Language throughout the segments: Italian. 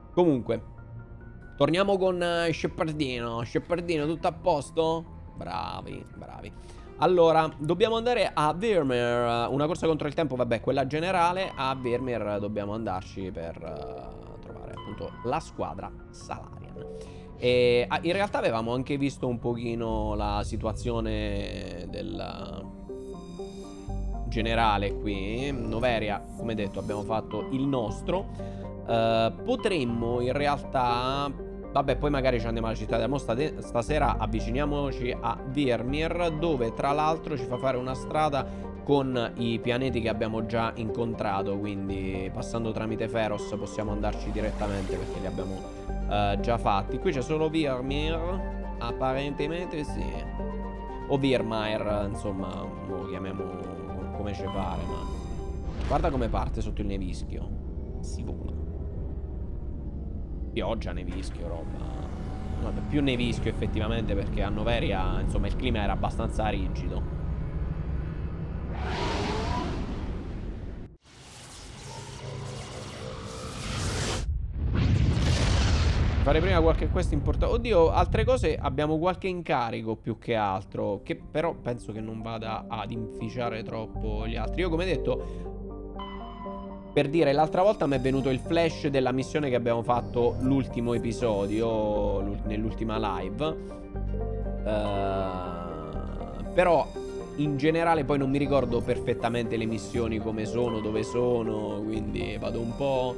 Comunque, torniamo con Shepherdino. Shepherdino, tutto a posto? Bravi, bravi. Allora, dobbiamo andare a Vermeer. Una corsa contro il tempo, vabbè, quella generale. A Vermeer dobbiamo andarci per trovare appunto la squadra Salarian. E in realtà avevamo anche visto un pochino la situazione del generale qui. Noveria, come detto, abbiamo fatto il nostro. Potremmo in realtà... Vabbè, poi magari ci andiamo alla città della stasera avviciniamoci a Vermeer, dove tra l'altro ci fa fare una strada con i pianeti che abbiamo già incontrato. Quindi passando tramite Feros possiamo andarci direttamente perché li abbiamo già fatti. Qui c'è solo Vermeer, apparentemente sì. O Virmire, insomma, lo chiamiamo come ci pare, ma... Guarda come parte sotto il nevischio. Si vola. Pioggia, nevischio, roba. No, più nevischio effettivamente perché a Noveria, insomma, il clima era abbastanza rigido. Fare prima qualche quest importante. Oddio, altre cose abbiamo qualche incarico più che altro, che però penso che non vada ad inficiare troppo gli altri. Io come detto, per dire, l'altra volta mi è venuto il flash della missione che abbiamo fatto l'ultimo episodio, nell'ultima live. Però in generale poi non mi ricordo perfettamente le missioni come sono, dove sono, quindi vado un po'...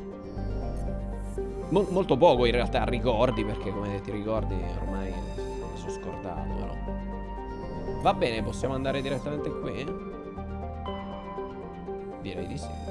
molto poco in realtà ricordi, perché come ti ricordi ormai mi sono scordato, però. Va bene, possiamo andare direttamente qui? Direi di sì.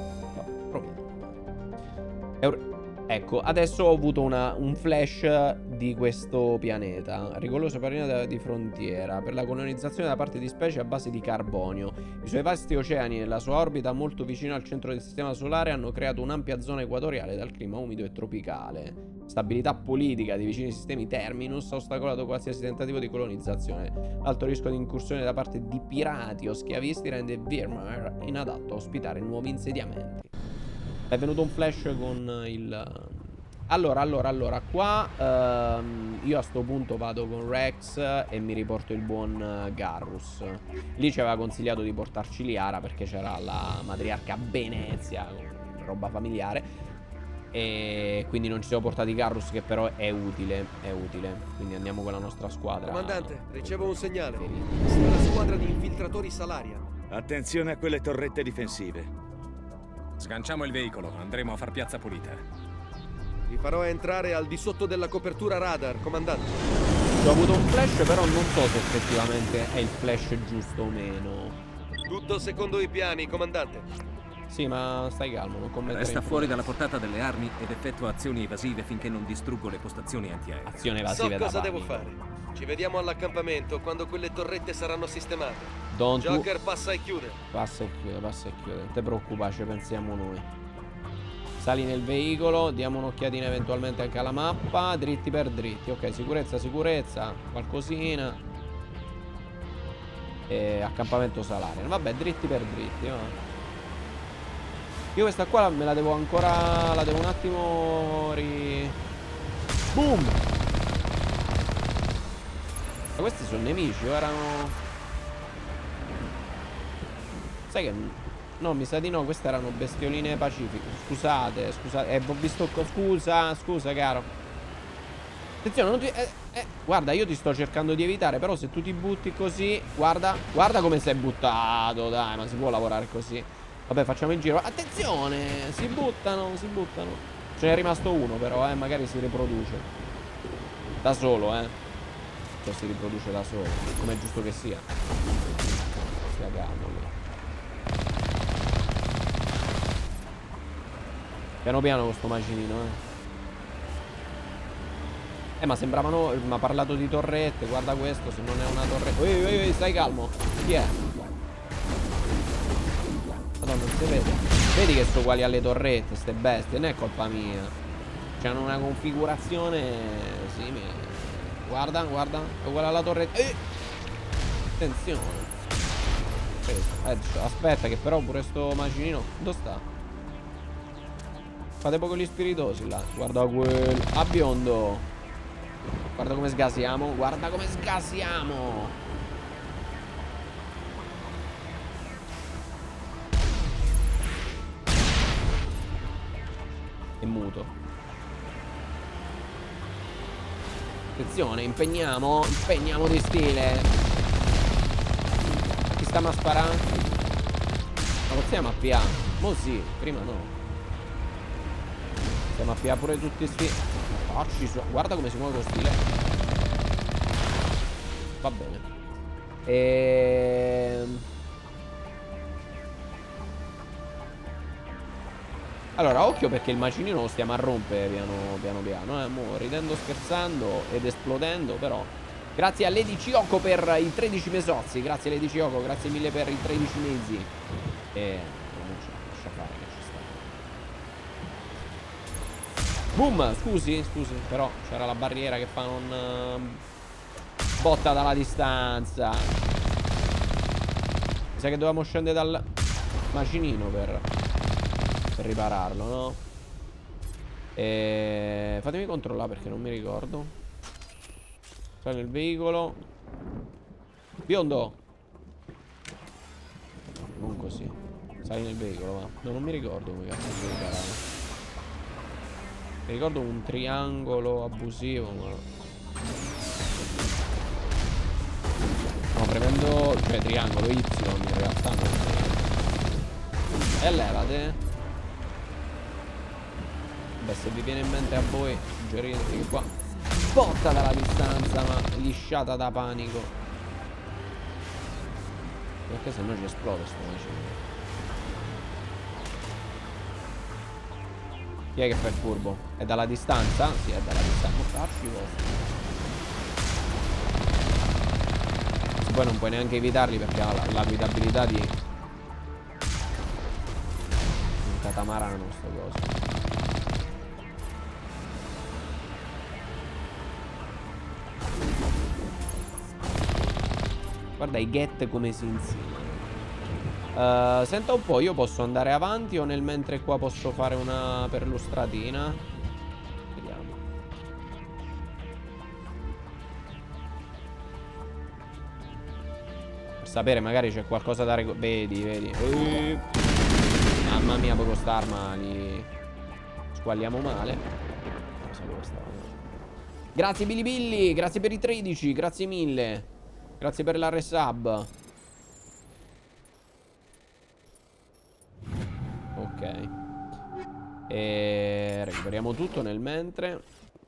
Ecco, adesso ho avuto un flash di questo pianeta. Rigoroso pianeta di frontiera per la colonizzazione da parte di specie a base di carbonio. I suoi vasti oceani e la sua orbita molto vicino al centro del sistema solare hanno creato un'ampia zona equatoriale dal clima umido e tropicale. Stabilità politica di vicini sistemi Terminus ha ostacolato qualsiasi tentativo di colonizzazione. Alto rischio di incursione da parte di pirati o schiavisti rende Virmire inadatto a ospitare nuovi insediamenti. È venuto un flash con il... Allora, qua io a sto punto vado con Rex e mi riporto il buon Garrus. Lì ci aveva consigliato di portarci Liara perché c'era la matriarca Venezia, roba familiare. E quindi non ci siamo portati Garrus, che però è utile, Quindi andiamo con la nostra squadra. Comandante, ricevo un segnale. Sta la squadra di infiltratori Salarian. Attenzione a quelle torrette difensive. Sganciamo il veicolo, andremo a far piazza pulita. Vi farò entrare al di sotto della copertura radar, comandante. Ho avuto un flash, però non so se effettivamente è il flash giusto o meno. Tutto secondo i piani, comandante. Sì, ma stai calmo, non commettere. Resta fuori dalla portata delle armi ed effettua azioni evasive finché non distruggo le postazioni antiaeree. Azioni evasive. So cosa devo fare. Ci vediamo all'accampamento quando quelle torrette saranno sistemate. Joker passa e chiude. Passa e chiude. Non ti preoccupare, ci pensiamo noi. Sali nel veicolo, diamo un'occhiatina eventualmente anche alla mappa. Dritti per dritti. Ok, sicurezza, qualcosina. E accampamento Salarian. Vabbè, dritti per dritti, va. Io questa qua me la devo ancora... La devo un attimo Boom! Ma questi sono nemici o erano... Sai che... No, mi sa di no, queste erano bestioline pacifiche. Scusate, ho visto... Scusa, caro. Attenzione, non ti... guarda, io ti sto cercando di evitare, però se tu ti butti così... Guarda come sei buttato, dai, ma si può lavorare così. Vabbè, facciamo il giro. Attenzione, si buttano. Ce n'è rimasto uno però, magari si riproduce da solo, Cioè si riproduce da solo, come è giusto che sia. Stia calmo lì. Piano piano con sto macinino, ma sembravano... Mi ha parlato di torrette. Guarda questo, se non è una torretta... Ehi, stai calmo. Chi è? Madonna, non si vede. Vedi che sono uguali alle torrette, ste bestie. Non è colpa mia. C'hanno una configurazione simile. Guarda, è uguale alla torretta. Attenzione. Aspetta che però pure sto macinino... Dove sta? Fate poco gli spiritosi là. Guarda quello. A biondo. Guarda come sgasiamo. Guarda come sgasiamo. È muto. Attenzione, impegniamo di stile. Chi stiamo a sparare? Ma possiamo a PA? Mo sì, prima no. Stiamo a PA pure tutti sti. Guarda come si muove con stile. Va bene. Allora, occhio perché il macinino lo stiamo a rompere piano. Mo ridendo, scherzando ed esplodendo, però. Grazie a Lady Cioco per i 13 mesozzi. Grazie Lady Cioco, grazie mille per i 13 mesi. E non ce la lascia fare che ci sta. Boom, scusi, però c'era la barriera che fa un botta dalla distanza. Mi sa che dovevamo scendere dal macinino per ripararlo, no? Fatemi controllare perché non mi ricordo. Sali nel veicolo. Biondo. Non così. Sali nel veicolo, va. No, non mi ricordo come cazzo si riparava. Mi ricordo un triangolo abusivo, ma no, premendo, cioè triangolo Y in realtà non. E levate. Beh, se vi viene in mente a voi, suggeritevi qua. Botta dalla distanza, ma lisciata da panico. Perché se no ci esplode sto macino. Chi è che fa il furbo? È dalla distanza? Sì, è dalla distanza. Mortacci vostri. Se poi non puoi neanche evitarli perché ha la guidabilità di un catamarano sto coso. Guarda i get come si insinuano. Senta un po', io posso andare avanti o nel mentre qua posso fare una perlustratina? Vediamo. Per sapere magari c'è qualcosa da vedi. Mamma mia, poco st'arma li squagliamo male. Non so dove stavo. Grazie Billy Billy, grazie per i 13, grazie mille. Grazie per la resub. Ok. E recuperiamo tutto nel mentre.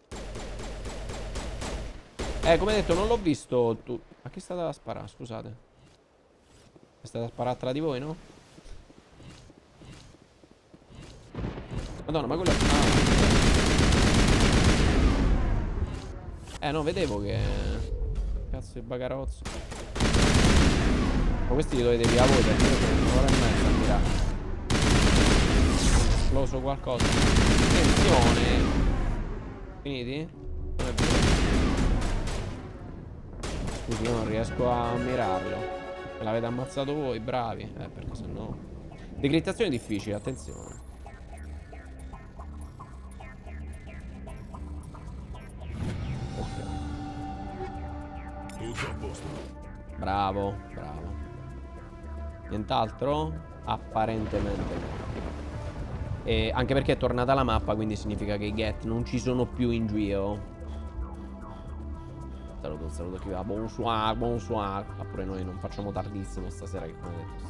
Come detto, non l'ho visto tu. A chi è stata a sparare? Scusate. È stata sparata tra di voi, no? Madonna, ma quello no, vedevo che cazzo di bagarozzo. Ma questi li dovete via voi perché io sono un'ora e mezza a mirare. È esploso qualcosa. Attenzione. Finiti? Non è vero. Scusi, io non riesco a mirarlo. Me l'avete ammazzato voi, bravi. Perché sennò. Decrittazione difficile, attenzione. Bravo, bravo. Nient'altro? Apparentemente no. Anche perché è tornata la mappa, quindi significa che i get non ci sono più in giro. Saluto chi va. Bonsoir. Ma pure noi non facciamo tardissimo stasera, che come detto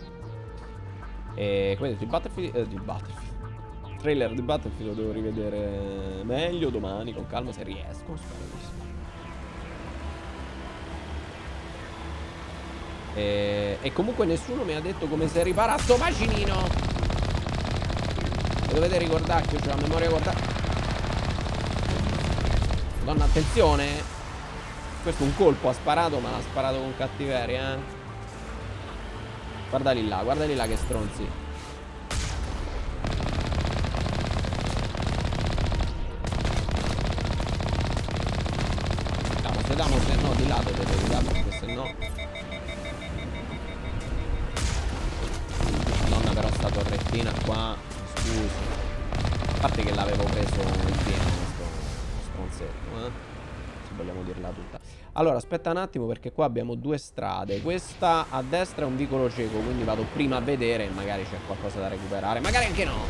come detto, il Battlefield trailer di Battlefield lo devo rivedere meglio domani, con calma, se riesco. Spero di sì. E comunque nessuno mi ha detto come si ripara sto macinino. E dovete ricordare che ho la memoria corta. Madonna, attenzione. Questo un colpo ha sparato, ma l'ha sparato con cattiveria, guardali là che stronzi. Sediamo, se no di lato deve tirare, perché se no. Madonna, però sta torrettina qua. Scusi. parte che l'avevo preso in pieno questo stronzetto, se vogliamo dirla tutta. Allora, aspetta un attimo perché qua abbiamo due strade. Questa a destra è un vicolo cieco, quindi vado prima a vedere e magari c'è qualcosa da recuperare. Magari anche no.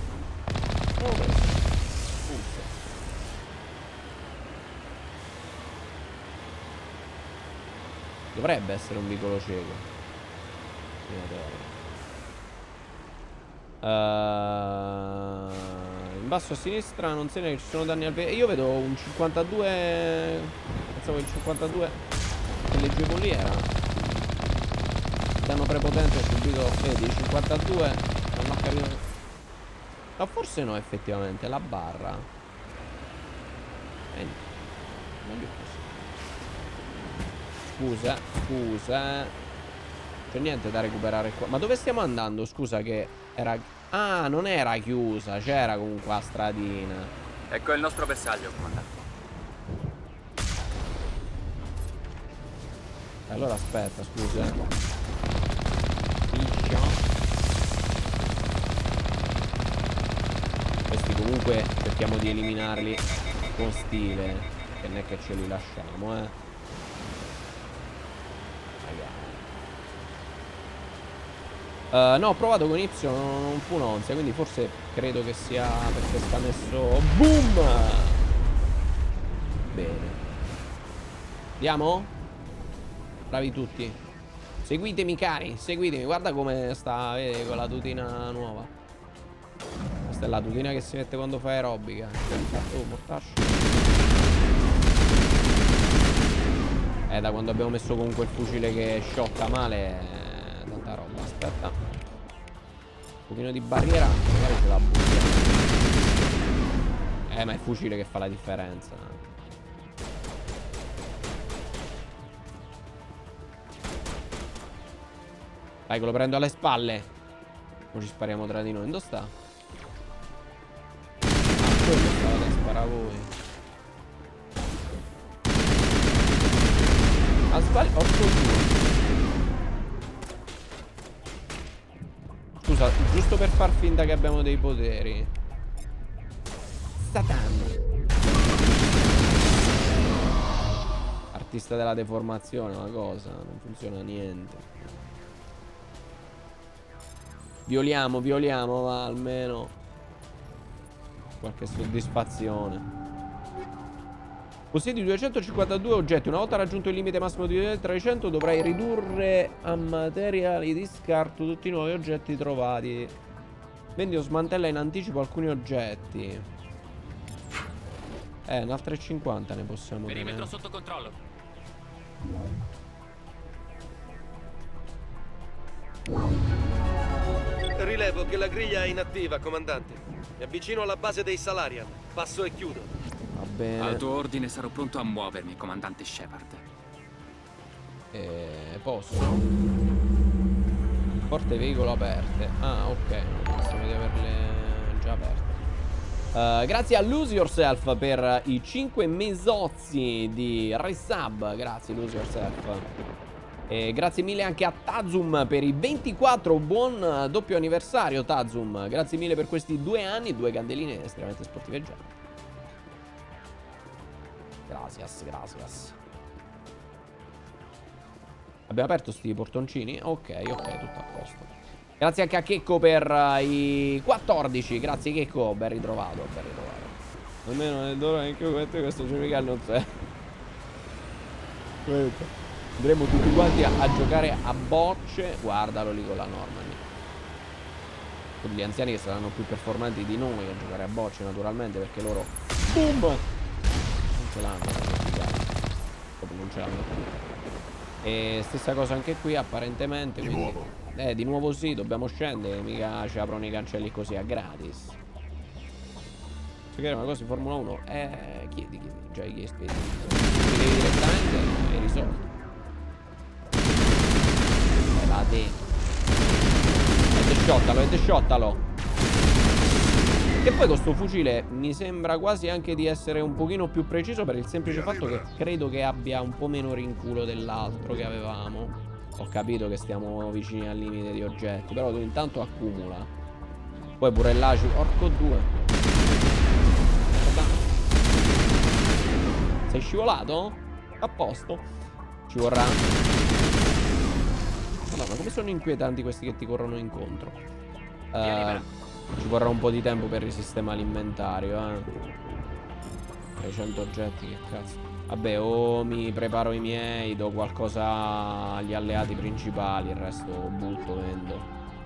Dovrebbe essere un vicolo cieco. In basso a sinistra non se ne ci sono danni al veicolo. Io vedo un 52. Pensavo che il 52 che leggevo lì era danno prepotente subito. Vedi il 52 non ho capito. Ma forse no, effettivamente la barra. Meglio così. Scusa. C'è niente da recuperare qua. Ma dove stiamo andando? Scusa che era... Ah, non era chiusa. C'era comunque la stradina. Ecco il nostro bersaglio, comandante. Allora aspetta, scusa. Questi comunque cerchiamo di eliminarli con stile. Che non è che ce li lasciamo, no, ho provato con Y, non fu un'onzia, quindi forse credo che sia perché sta messo... Boom! Bene. Andiamo? Bravi tutti. Seguitemi cari, seguitemi. Guarda come sta, vedi, con la tutina nuova. Questa è la tutina che si mette quando fai aerobica. Oh, mortaccio. Da quando abbiamo messo comunque il fucile che sciotta male... Tanta roba, aspetta. Un pochino di barriera. Magari ce la butto. Ma è il fucile che fa la differenza. Vai, che lo prendo alle spalle. Ora ci spariamo tra di noi. Dove sta? Quello stava da sparare a voi. A spalle 8-2. Scusa, giusto per far finta che abbiamo dei poteri. Satan. Artista della deformazione, una cosa. Non funziona niente. Violiamo, ma almeno qualche soddisfazione. Possiedi 252 oggetti. Una volta raggiunto il limite massimo di 300 dovrai ridurre a materiali di scarto tutti i nuovi oggetti trovati. Vendi o smantella in anticipo alcuni oggetti. Un altro 50 ne possiamo tenere. Perimetro sotto controllo. Rilevo che la griglia è inattiva, comandante. Mi avvicino alla base dei Salarian. Passo e chiudo. Va bene. Al tuo ordine sarò pronto a muovermi, comandante Shepard. Posso? Porte veicolo aperte. Ah, ok. Pensavo di averle già aperte. Grazie a Lose Yourself per i 5 mesozzi di resub. Grazie Lose Yourself. E grazie mille anche a Tazum per i 24. Buon doppio anniversario Tazum. Grazie mille per questi 2 anni. 2 candeline estremamente sportiveggianti. Gracias. Abbiamo aperto sti portoncini? Ok, tutto a posto. Grazie anche a Checco per i 14. Grazie Checco, ben ritrovato. Almeno nel d'ora anche questo Chemical non c'è. Andremo tutti quanti a giocare a bocce. Guardalo lì con la Normandy. Con gli anziani che saranno più performanti di noi a giocare a bocce naturalmente, perché loro boom non ce l'hanno, proprio non ce l'hanno più. E stessa cosa anche qui apparentemente. Quindi di nuovo sì, dobbiamo scendere. Mica ci aprono i cancelli così a gratis. Se chiede una cosa in Formula 1, chiedi, già hai chiesto. Chiedi direttamente e hai risolto. E sciottalo. Che poi con sto fucile mi sembra quasi anche di essere un pochino più preciso, per il semplice fatto che credo che abbia un po' meno rinculo dell'altro che avevamo. Ho capito che stiamo vicini al limite di oggetti, però tu intanto accumula. Poi pure là porco due. Sei scivolato? A posto. Ci vorrà... Madonna, come sono inquietanti questi che ti corrono incontro. Ci vorrà un po' di tempo per risistemare l'inventario, 300 oggetti, che cazzo. Vabbè, o mi preparo i miei, do qualcosa agli alleati principali, il resto butto, vendo.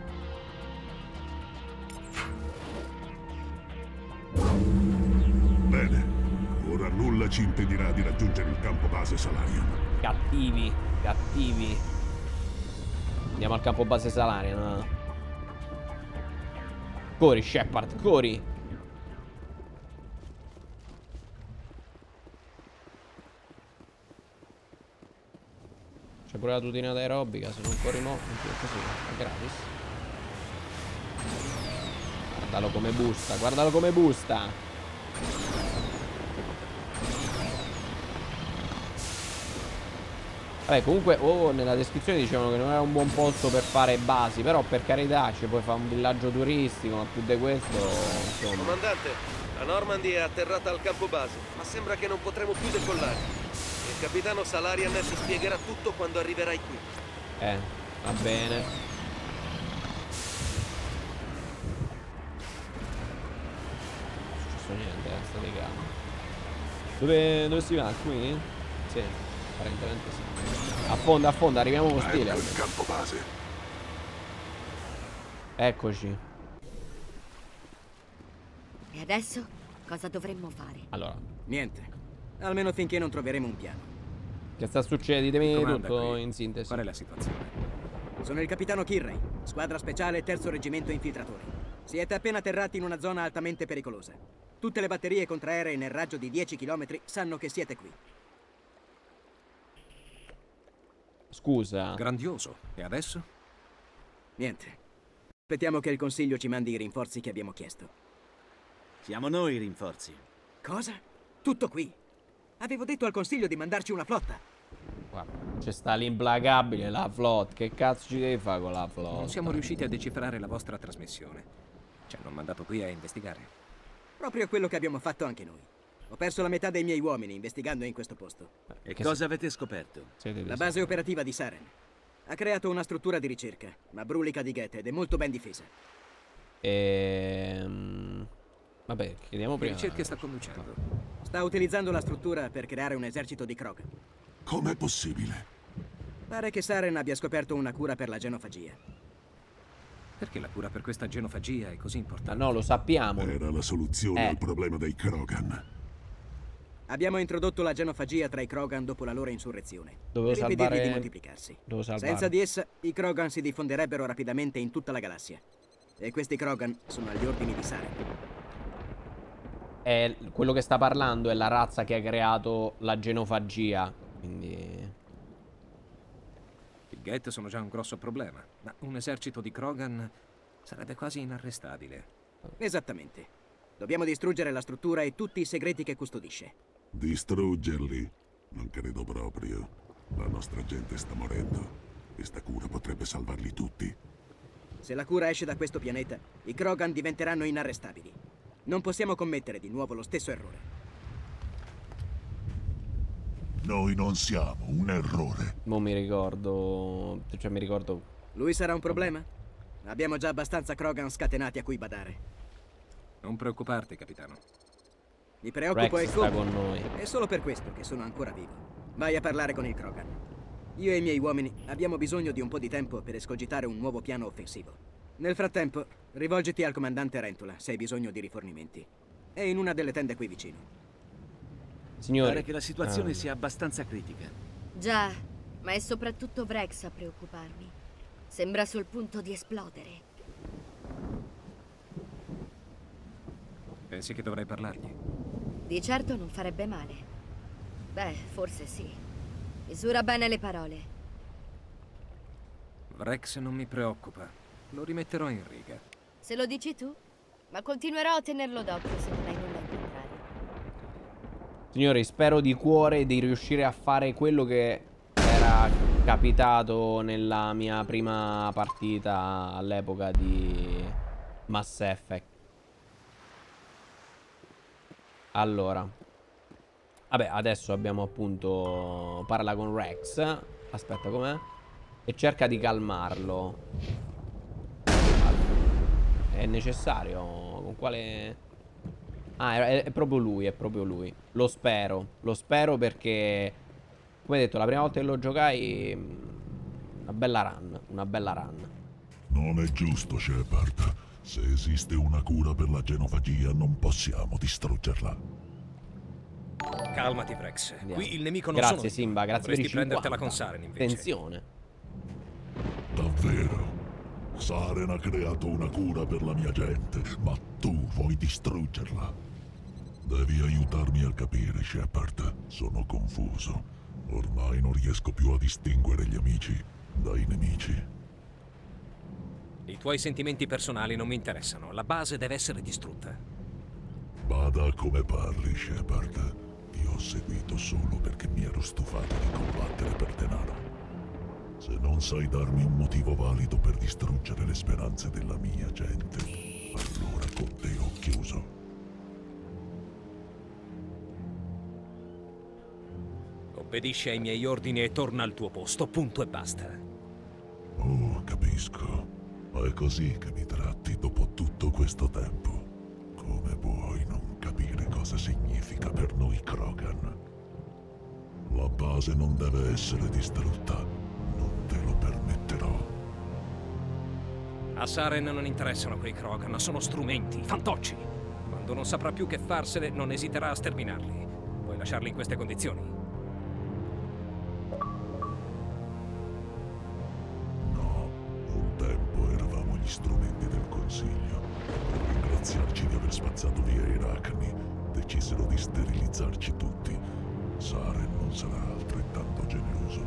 Bene, ora nulla ci impedirà di raggiungere il campo base Salarian. Cattivi, cattivi. Andiamo al campo base Salarian, no? Corri, Shepard, corri. C'è pure la tutina aerobica, se non corri mo, così, è gratis. Guardalo come busta, guardalo come busta. Vabbè, comunque, nella descrizione dicevano che non era un buon posto per fare basi, però per carità ci puoi fare un villaggio turistico, ma più di questo, insomma. Comandante, la Normandy è atterrata al campo base, ma sembra che non potremo più decollare. Il capitano Salarian ti spiegherà tutto quando arriverai qui. Va bene. Non è successo niente, state calmi. Dove si va? Qui? Sì, apparentemente sì. Affonda, arriviamo con stile. Ecco il campo base. Eccoci. E adesso cosa dovremmo fare? Allora, Niente. Almeno finché non troveremo un piano. che sta succedendo? Ditemi Comanda tutto qui. in sintesi. Qual è la situazione? Sono il capitano Kirray, squadra speciale terzo reggimento infiltratori. Siete appena atterrati in una zona altamente pericolosa. Tutte le batterie contraeree nel raggio di 10 km sanno che siete qui. Scusa. Grandioso. E adesso? Niente. Aspettiamo che il consiglio ci mandi i rinforzi che abbiamo chiesto. Siamo noi i rinforzi. Cosa? Tutto qui? Avevo detto al consiglio di mandarci una flotta. Guarda, c'è sta l'implacabile, la flotta. Che cazzo ci devi fare con la flotta? Non siamo riusciti a decifrare la vostra trasmissione. Ci hanno mandato qui a investigare. Proprio quello che abbiamo fatto anche noi. Ho perso la metà dei miei uomini investigando in questo posto. E cosa avete scoperto? La base operativa di Saren. Ha creato una struttura di ricerca, ma brulica di Geth ed è molto ben difesa. Vabbè, chiediamo Che prima. ricerche sta conducendo? Sta utilizzando la struttura per creare un esercito di Krogan. Com'è possibile? Pare che Saren abbia scoperto una cura per la genofagia. Perché la cura per questa genofagia è così importante? No, lo sappiamo. Era la soluzione al problema dei Krogan. Abbiamo introdotto la genofagia tra i Krogan dopo la loro insurrezione. Dovevo per impedirgli salvare... di moltiplicarsi. Dovevo salvare. Senza di essa, i Krogan si diffonderebbero rapidamente in tutta la galassia. E questi Krogan sono agli ordini di Saren. Quello che sta parlando è la razza che ha creato la genofagia. Quindi... I Geth sono già un grosso problema, ma un esercito di Krogan sarebbe quasi inarrestabile. Esattamente. Dobbiamo distruggere la struttura e tutti i segreti che custodisce. Distruggerli? Non credo proprio. La nostra gente sta morendo. Questa cura potrebbe salvarli tutti. Se la cura esce da questo pianeta, i Krogan diventeranno inarrestabili. Non possiamo commettere di nuovo lo stesso errore. Noi non siamo un errore. Mo mi ricordo... Cioè mi ricordo... Lui sarà un problema? Abbiamo già abbastanza Krogan scatenati a cui badare. Non preoccuparti, capitano. Mi preoccupo Rex e sta come. con noi. È solo per questo che sono ancora vivo. Vai a parlare con il Krogan. Io e i miei uomini abbiamo bisogno di un po' di tempo per escogitare un nuovo piano offensivo. Nel frattempo, rivolgiti al comandante Rentola se hai bisogno di rifornimenti. È in una delle tende qui vicino. Signori... Pare che la situazione sia abbastanza critica. Già, ma è soprattutto Vrex a preoccuparmi. Sembra sul punto di esplodere. Pensi che dovrei parlargli? Di certo non farebbe male. Beh, forse sì. Misura bene le parole. Vrex non mi preoccupa. Lo rimetterò in riga. Se lo dici tu, ma continuerò a tenerlo d'occhio se non hai nulla in contrario. Signori, spero di cuore di riuscire a fare quello che era capitato nella mia prima partita all'epoca di Mass Effect. Allora, Vabbè, adesso abbiamo appunto... Parla con Rex. Aspetta, com'è? E cerca di calmarlo. È necessario? Con quale... Ah, è proprio lui, è proprio lui. Lo spero perché... Come detto, la prima volta che lo giocai... Una bella run. Non è giusto, Shepard. Se esiste una cura per la genofagia, non possiamo distruggerla. Calmati, Vrex. Andiamo. Qui il nemico non Grazie, sono io. Simba, grazie per i Dovresti 50. prendertela con Saren, invece. Tensione. Davvero? Saren ha creato una cura per la mia gente, ma tu vuoi distruggerla. Devi aiutarmi a capire, Shepard. Sono confuso. Ormai non riesco più a distinguere gli amici dai nemici. I tuoi sentimenti personali non mi interessano. La base deve essere distrutta. Bada come parli, Shepard. Ti ho seguito solo perché mi ero stufato di combattere per denaro. Se non sai darmi un motivo valido per distruggere le speranze della mia gente, allora con te ho chiuso. Obbedisci ai miei ordini e torna al tuo posto, punto e basta. Oh, capisco. Ma è così che mi tratti dopo tutto questo tempo. Come puoi non capire cosa significa per noi Krogan? La base non deve essere distrutta. Non te lo permetterò. A Saren non interessano quei Krogan, sono strumenti, fantocci. Quando non saprà più che farsene, non esiterà a sterminarli. Puoi lasciarli in queste condizioni? No, un tempo eravamo gli strumenti del Consiglio. Per ringraziarci di aver spazzato via i Rachni, decisero di sterilizzarci tutti. Saren non sarà altrettanto generoso.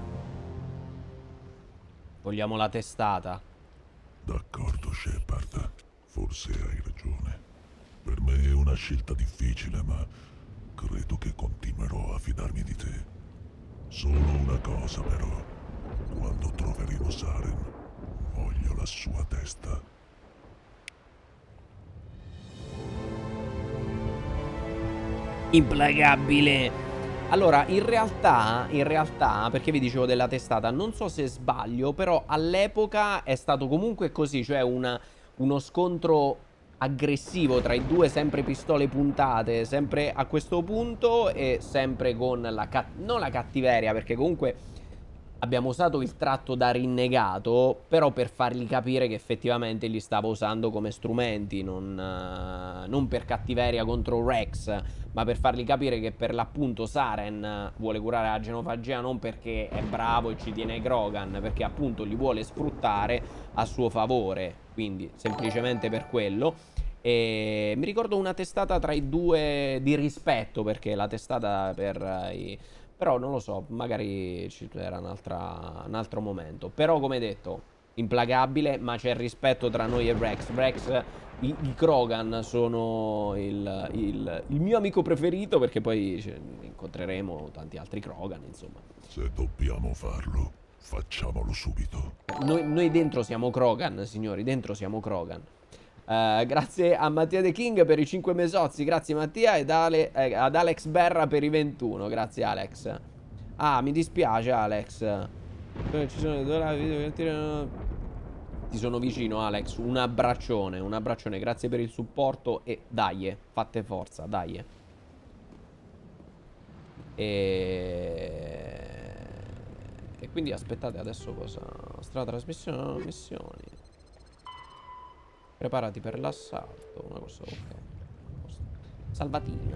Vogliamo la testata. D'accordo, Shepard. Forse hai ragione. Per me è una scelta difficile, ma credo che continuerò a fidarmi di te. Solo una cosa, però. Quando troveremo Saren, voglio la sua testa. Implacabile. Allora, in realtà, perché vi dicevo della testata, non so se sbaglio, però all'epoca è stato comunque così, cioè uno scontro aggressivo tra i due, sempre pistole puntate, sempre a questo punto e sempre con non la cattiveria, perché comunque abbiamo usato il tratto da rinnegato, però per fargli capire che effettivamente li stava usando come strumenti, non per cattiveria contro Rex, ma per fargli capire che per l'appunto Saren vuole curare la genofagia non perché è bravo e ci tiene ai Krogan, perché appunto li vuole sfruttare a suo favore, quindi semplicemente per quello. E mi ricordo una testata tra i due di rispetto, perché la testata per i... Però non lo so, magari era un altro momento. Però come detto, implacabile, ma c'è rispetto tra noi e Rex. Rex, i Krogan sono il mio amico preferito, perché poi incontreremo tanti altri Krogan, insomma. Se dobbiamo farlo, facciamolo subito. Noi dentro siamo Krogan, signori, dentro siamo Krogan. Grazie a Mattia The King per i 5 mesozzi. Grazie Mattia. E ad Alex Berra per i 21. Grazie Alex. Ah, mi dispiace Alex. Ci sono Ti sono vicino Alex. Un abbraccione. Grazie per il supporto. E dai, fate forza, dai. E quindi aspettate adesso cosa. Strada trasmissione, missioni. Preparati per l'assalto. Una cosa, ok. Salvatina.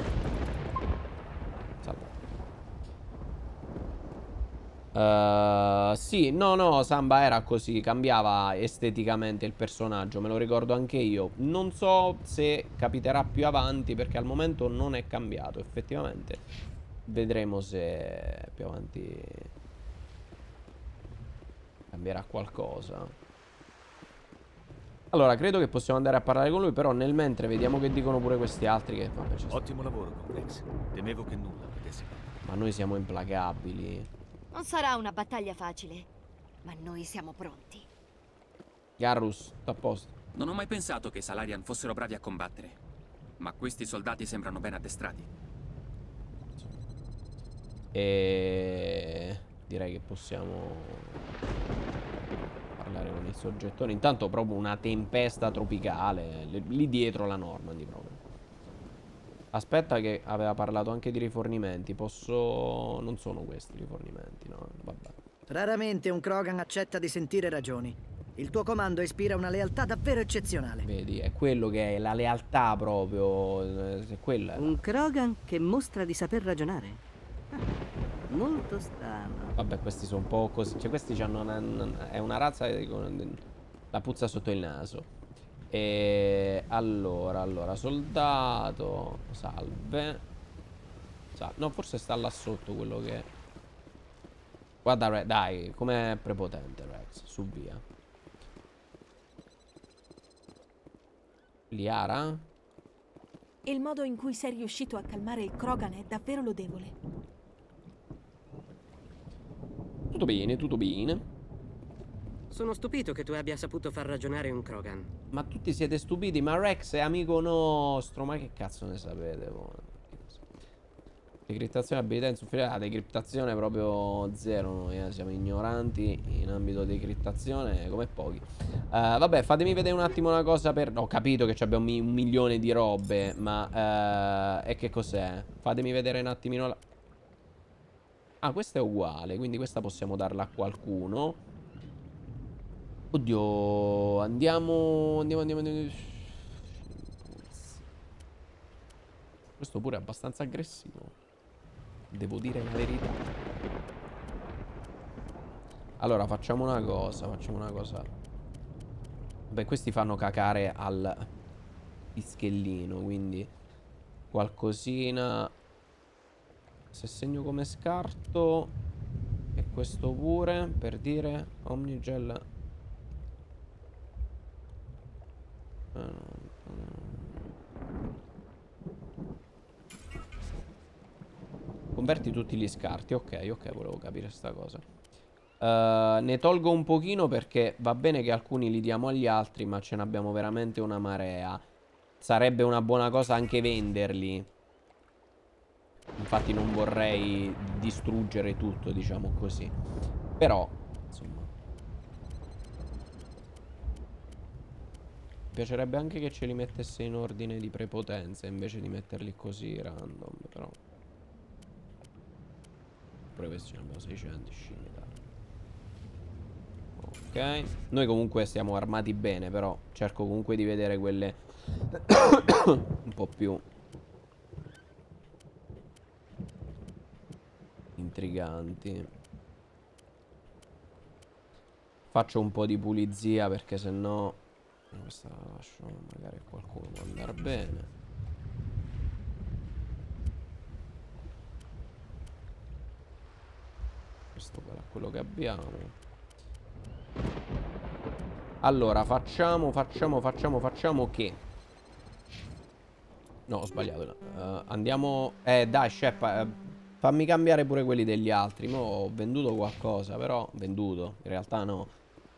Sì, no, Samba era così. Cambiava esteticamente il personaggio. Me lo ricordo anche io. Non so se capiterà più avanti, perché al momento non è cambiato. Effettivamente vedremo se più avanti cambierà qualcosa. Allora, credo che possiamo andare a parlare con lui, però nel mentre vediamo che dicono pure questi altri che... Vabbè, ottimo lavoro, Rex. Temevo che nulla potesse. Ma noi siamo implacabili. Non sarà una battaglia facile, ma noi siamo pronti. Garrus, sta a posto. Non ho mai pensato che i Salarian fossero bravi a combattere, ma questi soldati sembrano ben addestrati. E direi che possiamo parlare con il soggettone. Intanto proprio una tempesta tropicale lì dietro la Normandy proprio. Aspetta che aveva parlato anche di rifornimenti. Posso... non sono questi i rifornimenti, no? Vabbè. Raramente un Krogan accetta di sentire ragioni. Il tuo comando ispira una lealtà davvero eccezionale. Vedi, è quello che è la lealtà proprio. È quella. Un Krogan che mostra di saper ragionare. Molto strano. Vabbè, questi sono un po' così. Cioè, questi hanno è una razza che la puzza sotto il naso. E allora, soldato. Salve. No, forse sta là sotto quello che. Guarda, dai, com'è prepotente Rex. Su, via. Liara? Il modo in cui sei riuscito a calmare il Krogan è davvero lodevole. Tutto bene, tutto bene. Sono stupito che tu abbia saputo far ragionare un Krogan. Ma tutti siete stupidi, ma Rex è amico nostro. Ma che cazzo ne sapete voi? Decriptazione, abilità insufficiente. La decriptazione proprio zero. Noi siamo ignoranti in ambito di decriptazione come pochi. Vabbè, fatemi vedere un attimo una cosa per... Ho capito che abbiamo un milione di robe, ma... e che cos'è? Fatemi vedere un attimino la... Ah, questa è uguale, quindi questa possiamo darla a qualcuno. Oddio, andiamo. Questo pure è abbastanza aggressivo. Devo dire la verità. Allora, facciamo una cosa. Beh, questi fanno cacare al pischellino, quindi qualcosina. Se segno come scarto. E questo pure, per dire Omnigel. Converti tutti gli scarti. Ok, volevo capire sta cosa. Ne tolgo un pochino perché va bene che alcuni li diamo agli altri, ma ce ne abbiamo veramente una marea. Sarebbe una buona cosa anche venderli. Infatti non vorrei distruggere tutto, diciamo così. Però, insomma, mi piacerebbe anche che ce li mettesse in ordine di prepotenza invece di metterli così random, però. Pure questi ne abbiamo 600 scimità. Ok. Noi comunque stiamo armati bene, però cerco comunque di vedere quelle un po' più intriganti. Faccio un po' di pulizia perché sennò questa la lascio, magari qualcuno può andare bene. Questo è quello che abbiamo. Allora facciamo che... No, ho sbagliato. Andiamo... dai, Shep, fammi cambiare pure quelli degli altri. Mo' ho venduto qualcosa, però... Venduto, in realtà no.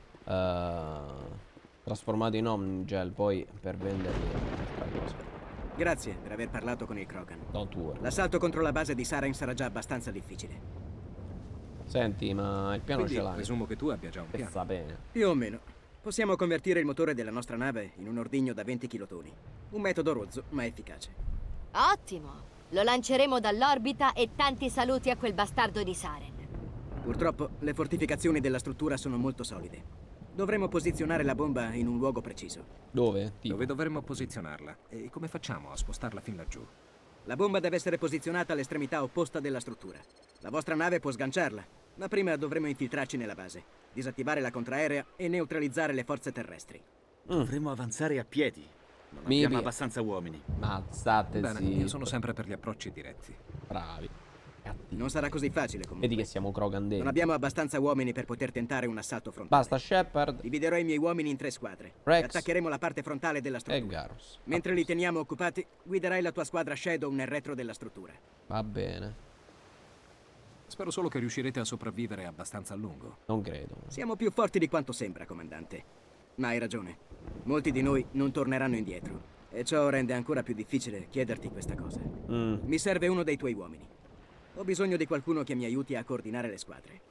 Trasformato in Omnigel, poi per venderli un'altra cosa. Grazie per aver parlato con il Krogan. Don't worry. L'assalto contro la base di Saren sarà già abbastanza difficile. Senti, ma il piano ce l'hai? Presumo che tu abbia già un piano. Sta bene. Più o meno. Possiamo convertire il motore della nostra nave in un ordigno da 20 kilotoni. Un metodo rozzo, ma efficace. Ottimo! Lo lanceremo dall'orbita e tanti saluti a quel bastardo di Saren. Purtroppo, le fortificazioni della struttura sono molto solide. Dovremo posizionare la bomba in un luogo preciso. Dove? Dove dovremmo posizionarla? E come facciamo a spostarla fin laggiù? La bomba deve essere posizionata all'estremità opposta della struttura. La vostra nave può sganciarla, ma prima dovremo infiltrarci nella base, disattivare la contraerea e neutralizzare le forze terrestri. Dovremmo avanzare a piedi. Non abbiamo abbastanza uomini. Ma state bene, zitti. io sono sempre per gli approcci diretti. Bravi. Non sarà così facile comunque. Vedi che siamo Krogan dentro. Non abbiamo abbastanza uomini per poter tentare un assalto frontale. Basta, Shepard. Dividerò i miei uomini in 3 squadre. Rex. E attaccheremo la parte frontale della struttura. E Garrus. Mentre li teniamo occupati, guiderai la tua squadra Shadow nel retro della struttura. Va bene. Spero solo che riuscirete a sopravvivere abbastanza a lungo. Non credo. Siamo più forti di quanto sembra, comandante. Ma hai ragione. Molti di noi non torneranno indietro. E ciò rende ancora più difficile chiederti questa cosa. Mi serve uno dei tuoi uomini. Ho bisogno di qualcuno che mi aiuti a coordinare le squadre.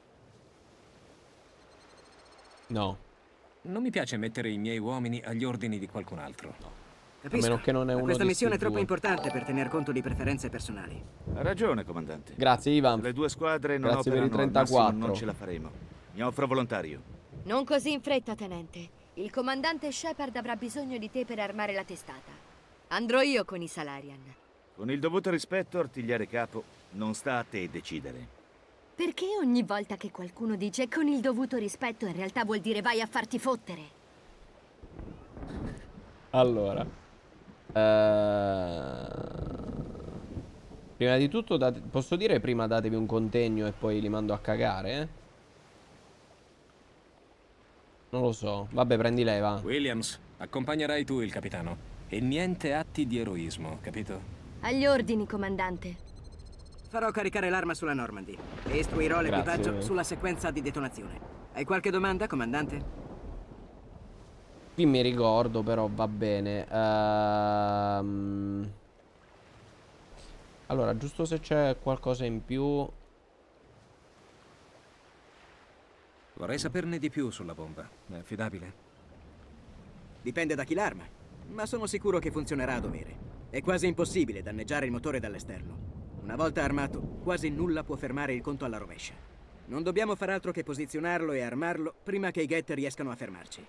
No. Non mi piace mettere i miei uomini agli ordini di qualcun altro. No. Capisco, a meno che non è ma uno questa di missione è sti troppo due. importante per tener conto di preferenze personali. Ha ragione, comandante. Grazie, Ivan. Le due squadre non Grazie per i operano, al massimo 34. non ce la faremo. Mi offro volontario. Non così in fretta, tenente. Il comandante Shepard avrà bisogno di te per armare la testata. Andrò io con i Salarian. Con il dovuto rispetto, artigliere capo, non sta a te decidere. Perché ogni volta che qualcuno dice con il dovuto rispetto, in realtà vuol dire vai a farti fottere? Allora. Prima di tutto, posso dire prima datevi un contegno e poi li mando a cagare, eh? Non lo so. Vabbè, prendi lei, va. Williams, accompagnerai tu il capitano. E niente atti di eroismo, capito? Agli ordini, comandante. Farò caricare l'arma sulla Normandy e istruirò l'equipaggio sulla sequenza di detonazione. Hai qualche domanda, comandante? Qui mi ricordo, però va bene. Allora, giusto se c'è qualcosa in più. Vorrei saperne di più sulla bomba. È affidabile? Dipende da chi l'arma, ma sono sicuro che funzionerà a dovere. È quasi impossibile danneggiare il motore dall'esterno. Una volta armato, quasi nulla può fermare il conto alla rovescia. Non dobbiamo far altro che posizionarlo e armarlo prima che i Geth riescano a fermarci.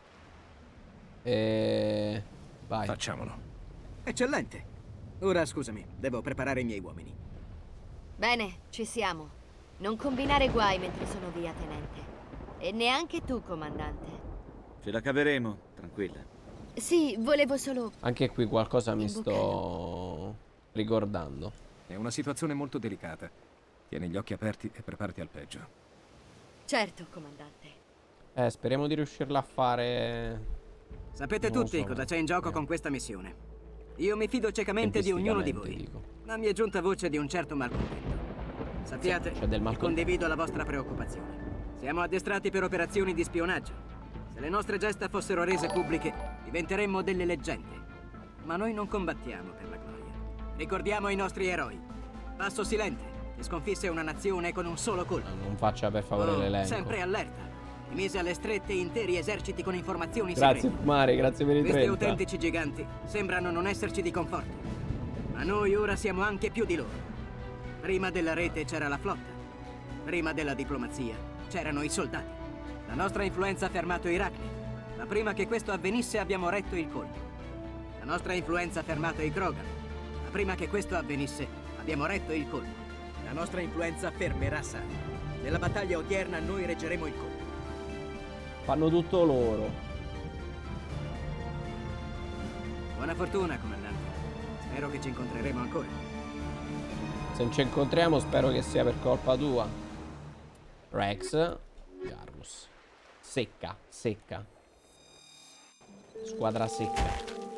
Vai. Facciamolo. Eccellente. Ora scusami, devo preparare i miei uomini. Bene, ci siamo. Non combinare guai mentre sono via, tenente. E neanche tu, comandante. Ce la caveremo, tranquilla. Sì, volevo solo... Anche qui qualcosa mi sto ricordando. È una situazione molto delicata. Tieni gli occhi aperti e preparati al peggio. Certo, comandante. Speriamo di riuscirla a fare... Sapete tutti cosa c'è in gioco con questa missione. Io mi fido ciecamente di ognuno di voi. Ma mi è giunta voce di un certo malcontento. Sappiate, condivido la vostra preoccupazione. Siamo addestrati per operazioni di spionaggio. Se le nostre gesta fossero rese pubbliche, diventeremmo delle leggende. Ma noi non combattiamo per la gloria. Ricordiamo i nostri eroi. Passo Silente, che sconfisse una nazione con un solo colpo. Non faccia per favore l'elenco. Sempre allerta. Mise alle strette interi eserciti con informazioni segrete. Grazie, Mare, grazie per i 30. Questi autentici giganti sembrano non esserci di conforto. Ma noi ora siamo anche più di loro. Prima della rete c'era la flotta. Prima della diplomazia c'erano i soldati. La nostra influenza ha fermato i Rachni. Ma prima che questo avvenisse abbiamo retto il colpo. La nostra influenza ha fermato i Krogan. Ma prima che questo avvenisse abbiamo retto il colpo. La nostra influenza fermerà Sari. Nella battaglia odierna noi reggeremo il colpo. Fanno tutto loro. Buona fortuna, comandante. Spero che ci incontreremo ancora. Se non ci incontriamo spero che sia per colpa tua. Rex. Garrus. Secca, secca. Squadra secca.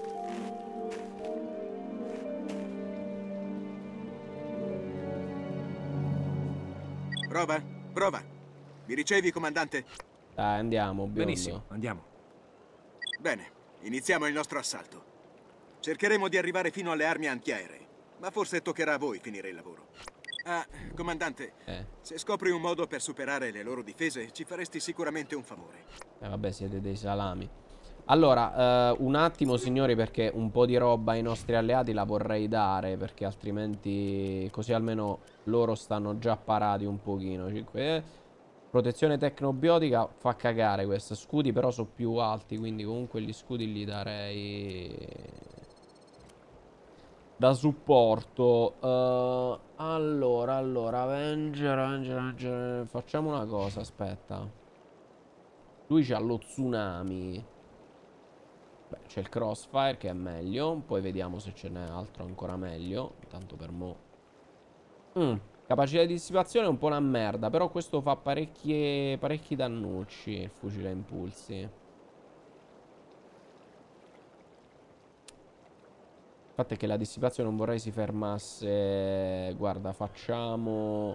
Prova, prova. Mi ricevi, comandante? Dai, andiamo, biondo. Benissimo, andiamo. Bene, iniziamo il nostro assalto. Cercheremo di arrivare fino alle armi antiaeree, ma forse toccherà a voi finire il lavoro. Ah, comandante, se scopri un modo per superare le loro difese, ci faresti sicuramente un favore. Vabbè, siete dei salami. Allora, un attimo, signori, perché un po' di roba ai nostri alleati la vorrei dare, perché altrimenti così almeno loro stanno già parati un pochino. Protezione tecnobiotica fa cagare questa. Scudi però sono più alti, quindi comunque gli scudi li darei da supporto. Allora, Avenger. Facciamo una cosa, aspetta. Lui c'ha lo tsunami. Beh, c'è il crossfire che è meglio. Poi vediamo se ce n'è altro ancora meglio. Tanto per mo'. Capacità di dissipazione è un po' una merda. Però questo fa parecchi dannucci. Il fucile a impulsi. Il fatto è che la dissipazione non vorrei si fermasse. Guarda, facciamo...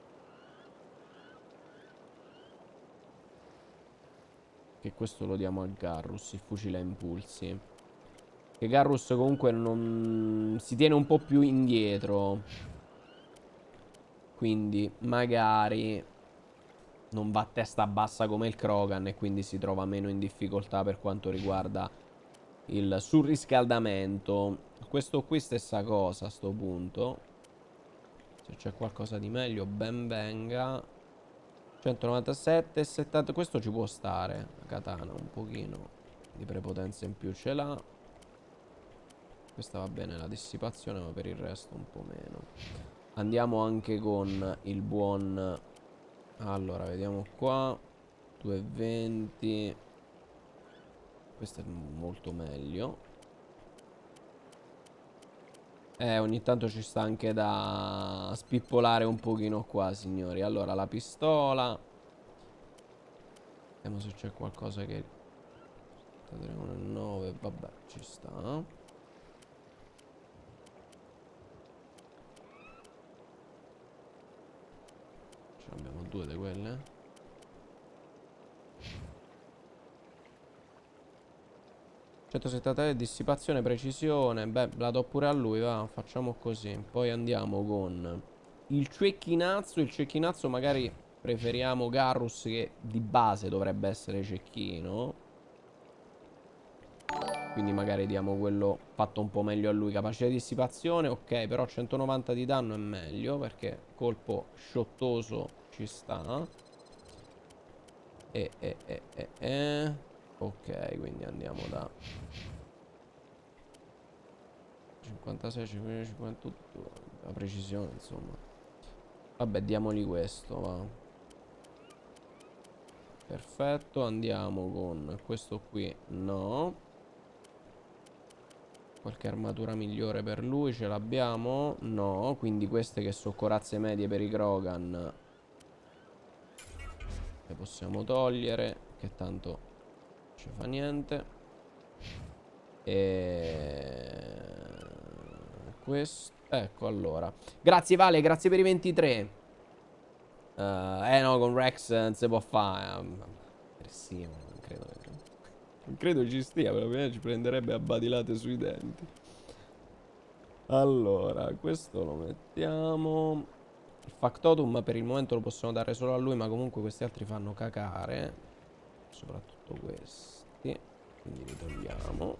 che questo lo diamo a Garrus, il fucile a impulsi. Che Garrus comunque non... si tiene un po' più indietro. Quindi magari non va a testa bassa come il Krogan e quindi si trova meno in difficoltà per quanto riguarda il surriscaldamento. Questo qui stessa cosa a sto punto. Se c'è qualcosa di meglio ben venga. 197, 70. Questo ci può stare. La katana un pochino di prepotenza in più ce l'ha. Questa va bene la dissipazione, ma per il resto un po' meno. Andiamo anche con il buon... Allora, vediamo qua. 220. Questo è molto meglio. Ogni tanto ci sta anche da spippolare un pochino qua, signori. Allora, la pistola. Vediamo se c'è qualcosa che... 9, vabbè, ci sta. Ce ne abbiamo 2 di quelle. Dissipazione, precisione. Beh, la do pure a lui, va. Facciamo così. Poi andiamo con il cecchinazzo. Il cecchinazzo magari preferiamo Garrus, che di base dovrebbe essere cecchino. Quindi magari diamo quello fatto un po' meglio a lui. Capacità di dissipazione, ok. Però 190 di danno è meglio, perché colpo sciottoso ci sta. Ok, quindi andiamo da 56, 52, la precisione, insomma. Vabbè, diamogli questo, va. Perfetto, andiamo con questo qui, no. Qualche armatura migliore per lui ce l'abbiamo? No, quindi queste che sono corazze medie per i Krogan le possiamo togliere, che tanto... ci fa niente. E questo, ecco, allora. Grazie Vale, grazie per i 23. No, con Rex non si può fare. Aggressivo, non credo ci stia, però ci prenderebbe a badilate sui denti. Allora, questo lo mettiamo. Il factotum per il momento lo possiamo dare solo a lui, ma comunque questi altri fanno cacare. Soprattutto questi. Quindi li togliamo.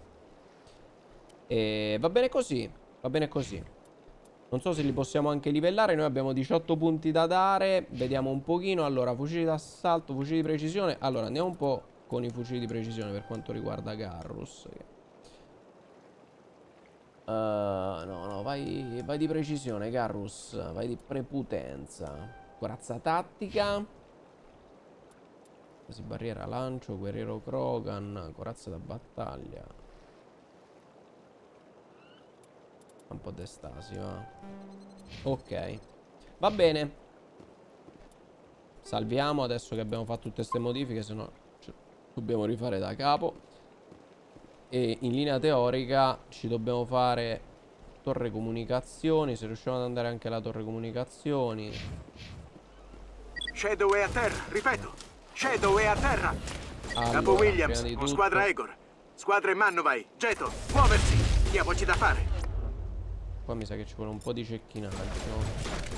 E va bene così. Va bene così. Non so se li possiamo anche livellare. Noi abbiamo 18 punti da dare. Vediamo un pochino. Allora, fucili d'assalto, fucili di precisione. Allora, andiamo un po' con i fucili di precisione per quanto riguarda Garrus. No, vai di precisione, Garrus. Vai di prepotenza. Corazza tattica. Quasi barriera, lancio, guerriero Krogan, corazza da battaglia. Un po' d'estasi, va. Ok. Va bene. Salviamo adesso che abbiamo fatto tutte queste modifiche, se no dobbiamo rifare da capo. E in linea teorica ci dobbiamo fare torre comunicazioni. Se riusciamo ad andare anche alla torre comunicazioni. Shadow è a terra, ripeto. Shadow è a terra. Allora, Capo Williams, con squadra Egor. Squadra in Mannovai. Geto, muoversi. Diamoci da fare. Qua mi sa che ci vuole un po' di cecchinaggio.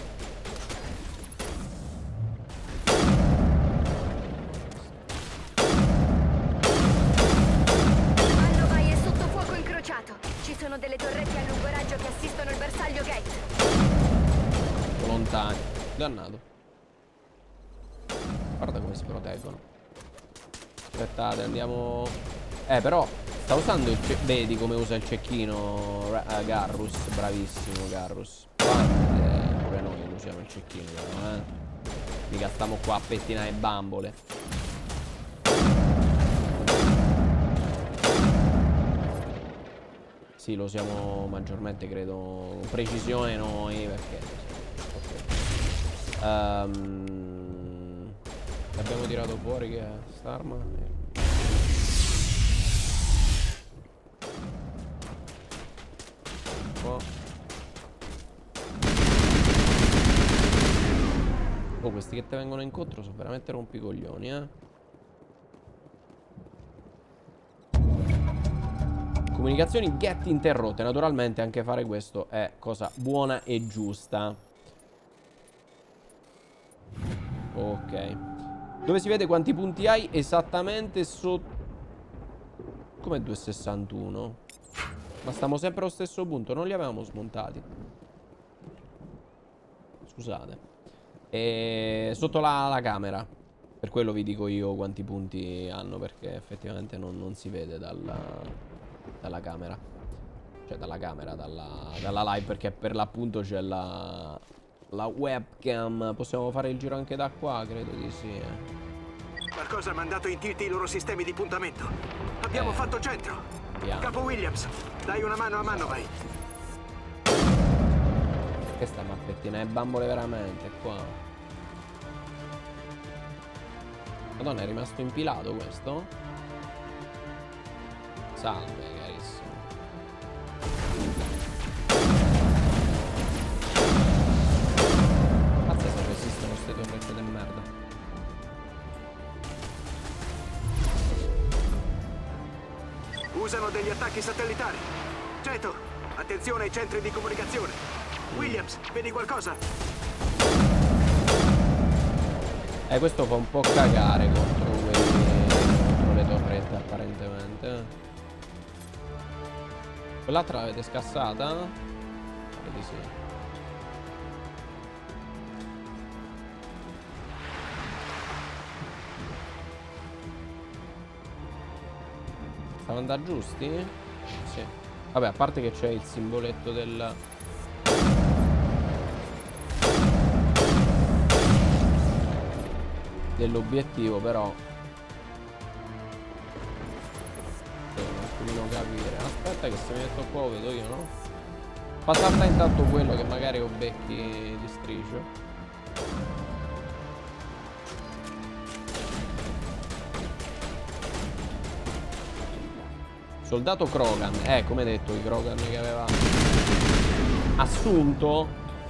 Ci sono delle torrette a lungo raggio che assistono il bersaglio Gate. Lontani. Dannato. Guarda come si proteggono. Aspettate, andiamo... però sta usando il vedi come usa il cecchino Garrus. Bravissimo Garrus. Pure noi usiamo il cecchino, però, mica stiamo qua a pettinare bambole. Sì, lo usiamo maggiormente, credo, con precisione noi, perché... L'abbiamo tirato fuori che è st'arma. Oh, questi che te vengono incontro sono veramente rompicoglioni, Comunicazioni get interrotte. Naturalmente anche fare questo è cosa buona e giusta. Ok. Dove si vede quanti punti hai esattamente sotto... Come 261? Ma stiamo sempre allo stesso punto, non li avevamo smontati. Scusate. Sotto la camera. Per quello vi dico io quanti punti hanno, perché effettivamente non si vede dalla camera. Cioè dalla live, perché per l'appunto c'è la webcam. Possiamo fare il giro anche da qua? Credo di sì. Qualcosa ha mandato in tilt i loro sistemi di puntamento. Abbiamo fatto centro. Capo Williams, dai una mano a mano, vai. Che sta mappettina? È bambole veramente qua. Madonna, è rimasto impilato questo? Salve, carissimo. Mazza se resistono queste torrette del merda. Usano degli attacchi satellitari. Ceto, attenzione ai centri di comunicazione. Williams, vedi qualcosa? Questo fa un po' cagare contro le torrette, apparentemente. Quell'altra l'avete scassata? Pare di sì. Stavano andando giusti? Sì. Vabbè, a parte che c'è il simboletto dell'obiettivo, però devo un attimino capire. Aspetta che se mi metto qua lo vedo io, no? Fa salta intanto quello che magari ho becchi di striscio. Soldato Krogan, come detto, i Krogan che aveva assunto.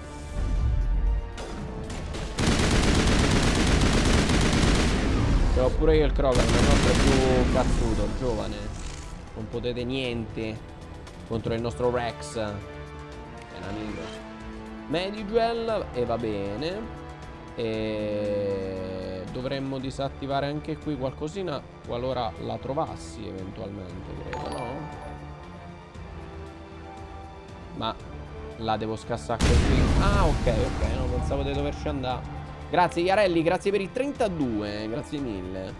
Ce l'ho pure io il Krogan, ma il nostro è più cazzuto, giovane. Non potete niente contro il nostro Rex. È un amico. Mediduel, e va bene. E dovremmo disattivare anche qui qualcosina qualora la trovassi eventualmente, credo, no? Ma la devo scassare così. Ah, ok, no, pensavo di doverci andare. Grazie Iarelli, grazie per i 32, grazie mille.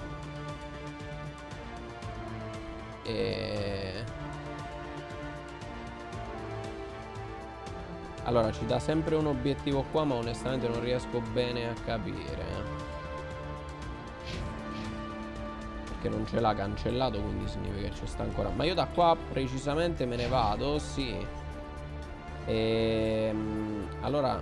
Allora, ci dà sempre un obiettivo qua, ma onestamente non riesco bene a capire. Perché non ce l'ha cancellato, quindi significa che ci sta ancora. Ma io da qua precisamente me ne vado, sì. Allora...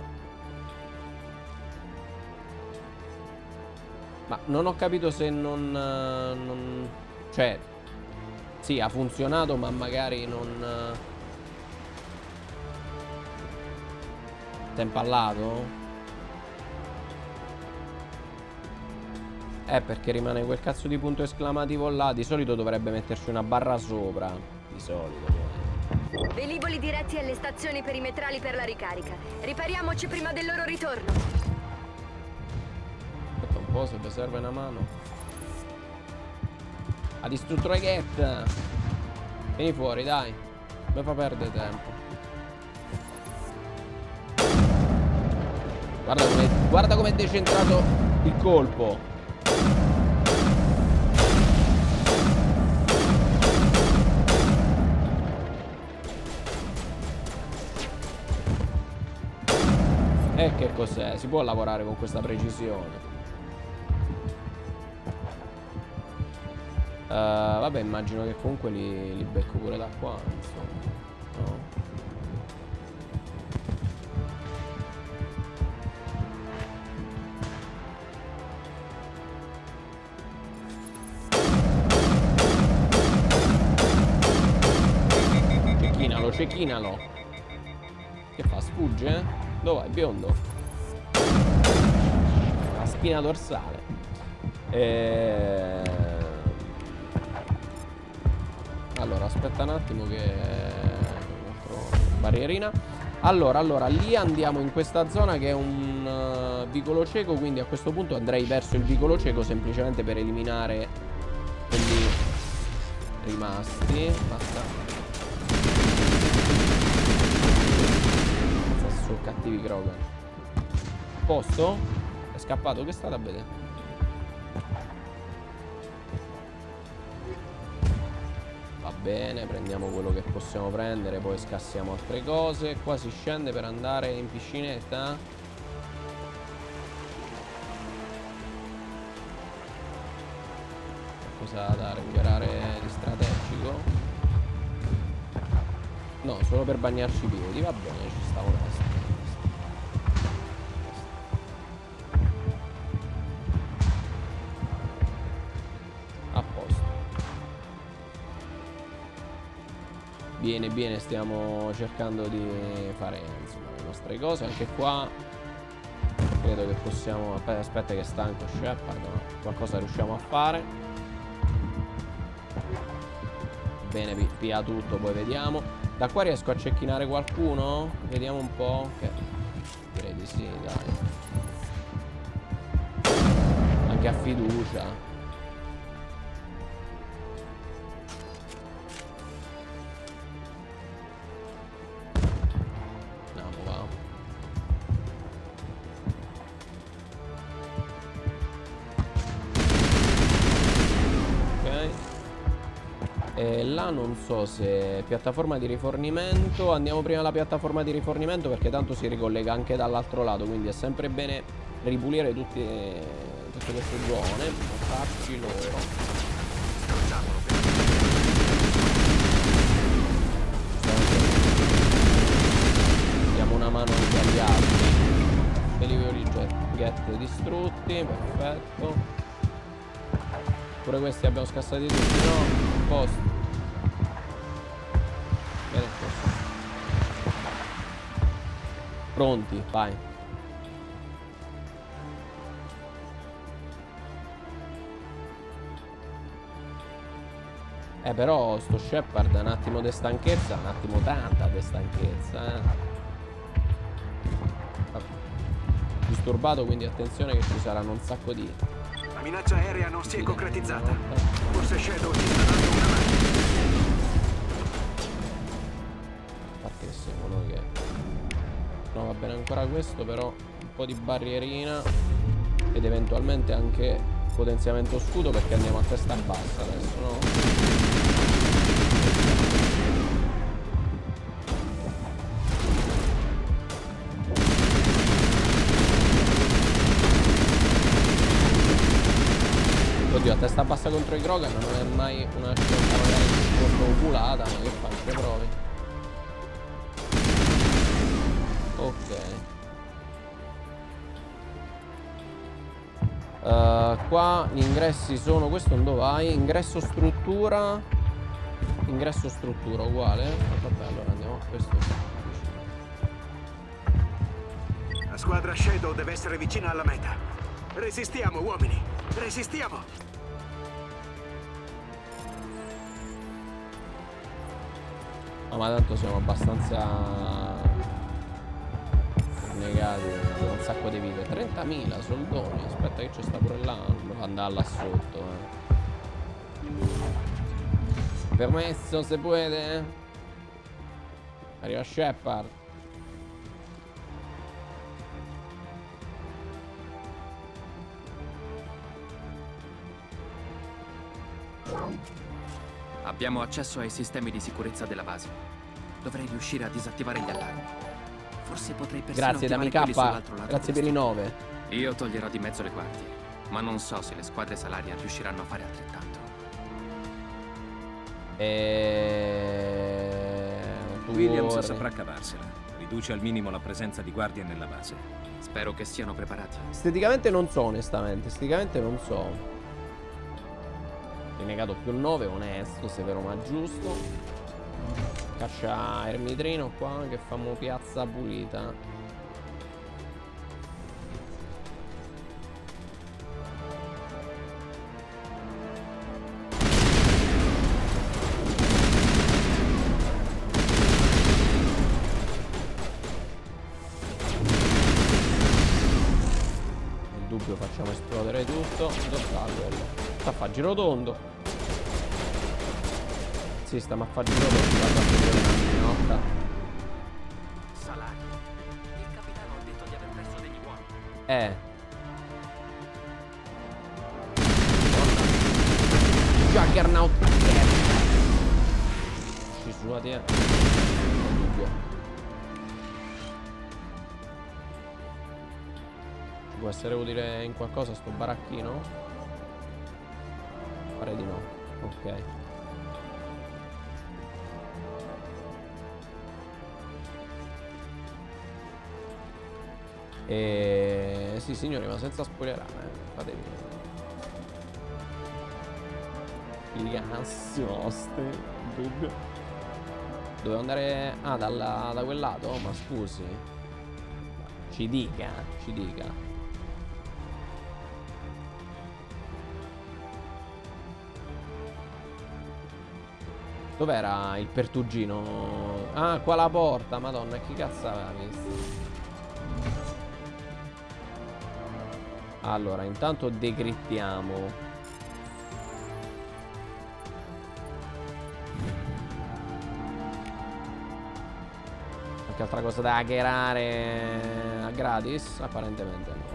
Ma non ho capito se non... Cioè... Sì, ha funzionato, ma magari non... T'è impallato? Perché rimane quel cazzo di punto esclamativo là. Di solito dovrebbe metterci una barra sopra. Di solito. Velivoli diretti alle stazioni perimetrali per la ricarica. Ripariamoci prima del loro ritorno. Aspetta un po', se vi serve una mano. Ha distrutto le get. Vieni fuori, dai. Mi fa perdere tempo. Guarda come è decentrato il colpo. E che cos'è? Si può lavorare con questa precisione. Vabbè, immagino che comunque li becco pure da qua, insomma. No? Cecchinalo. Che fa? Sfugge? Dove vai, biondo? La spina dorsale. Allora, aspetta un attimo che... barrierina. Allora, lì andiamo in questa zona che è un vicolo cieco, quindi a questo punto andrei verso il vicolo cieco semplicemente per eliminare quelli rimasti. Basta. Sono cattivi Krogan. A posto? È scappato? Che state a vedere? Va bene, prendiamo quello che possiamo prendere, poi scassiamo altre cose. Qua si scende per andare in piscinetta. Qualcosa da recuperare di strategico? No, solo per bagnarci i piedi, va bene, ci sta onesto. A posto. Bene, bene, stiamo cercando di fare insomma le nostre cose. Anche qua credo che possiamo... Aspetta che è stanco Shepard, ma qualcosa riusciamo a fare. Bene, via tutto, poi vediamo. Da qua riesco a cecchinare qualcuno? Vediamo un po'. Che direi di sì, dai. Anche a fiducia. E là non so se piattaforma di rifornimento. Andiamo prima alla piattaforma di rifornimento perché tanto si ricollega anche dall'altro lato, quindi è sempre bene ripulire tutte queste zone. Farci loro. Diamo una mano anche agli altri. Velivoli jet distrutti, perfetto. Pure questi abbiamo scassati tutti, no? Posto. Bene, posto. Pronti, vai. Però sto Shepard è un attimo di stanchezza, un attimo tanta di stanchezza, disturbato, quindi attenzione che ci saranno un sacco di... La minaccia aerea non si è concretizzata. Forse Shadow ci sta dando una mano. Infatti siamo noi che... No, va bene ancora questo, però un po' di barrierina ed eventualmente anche potenziamento scudo perché andiamo a testa bassa adesso, no? Oddio, a testa bassa contro i Krogan non è mai una scelta magari molto oculata, ma che faccio, provi. Ok. Qua gli ingressi sono... Questo dove vai? Ingresso struttura. Ingresso struttura uguale. Vabbè, allora andiamo a questo. La squadra Shadow deve essere vicina alla meta. Resistiamo, uomini. Resistiamo. No, ma tanto siamo abbastanza negati, abbiamo un sacco di vite. 30.000 soldoni. Aspetta che c'è sta pure là. Devo andare là sotto, Permesso, se puede. Arriva Shepard. Abbiamo accesso ai sistemi di sicurezza della base. Dovrei riuscire a disattivare gli allarmi. Forse potrei persino grazie Dami K, grazie per i 9. Io toglierò di mezzo le guardie, ma non so se le squadre Salarian riusciranno a fare altrettanto. Williams saprà cavarsela. Riduce al minimo la presenza di guardie nella base. Spero che siano preparati. Esteticamente non so, onestamente. Esteticamente non so. Rinnegato più il 9, onesto, severo ma giusto. Caccia Ermitrino qua che famo piazza pulita. dubbio facciamo esplodere tutto. Dove sta quello? Sta a fa giro tondo. Sì, sta a fa giro tondo. Guarda che notta. Salario. Il capitano ha detto di aver perso degli uomini. Juggernaut. Ci suati, dubbio. Può essere utile in qualcosa sto baracchino? Pare di no. Ok. Sì signori, ma senza spoilerare, fatevi. Figassimo ste dubbio. Dovevo andare. Ah, da quel lato? Ma scusi. Ci dica. Dov'era il pertugino? Ah, qua la porta, madonna, chi cazzo aveva visto? Allora, intanto decrittiamo. Qualche altra cosa da hackerare a gratis? Apparentemente no.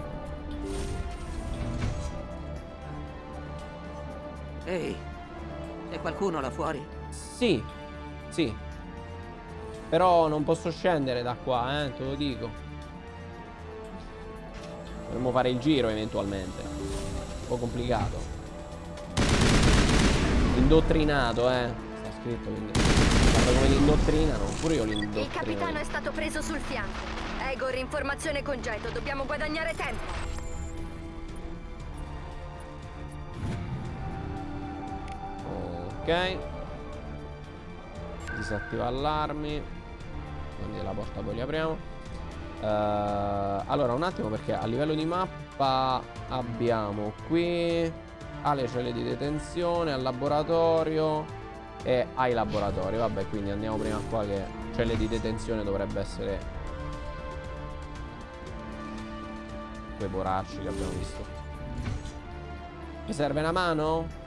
Ehi, c'è qualcuno là fuori? Sì. Però non posso scendere da qua, te lo dico. Dovremmo fare il giro eventualmente. Un po' complicato. Indottrinato, sta scritto quindi. Guarda come li indottrinano. Pure io li indottrino. Il capitano è stato preso sul fianco. Egor, informazione congedo. Dobbiamo guadagnare tempo. Ok. Disattiva allarmi. Quindi la porta poi li apriamo. Allora un attimo, perché a livello di mappa abbiamo qui alle celle di detenzione, al laboratorio e ai laboratori. Vabbè, quindi andiamo prima qua, che celle di detenzione dovrebbe essere quei poracci che abbiamo visto. Mi serve una mano?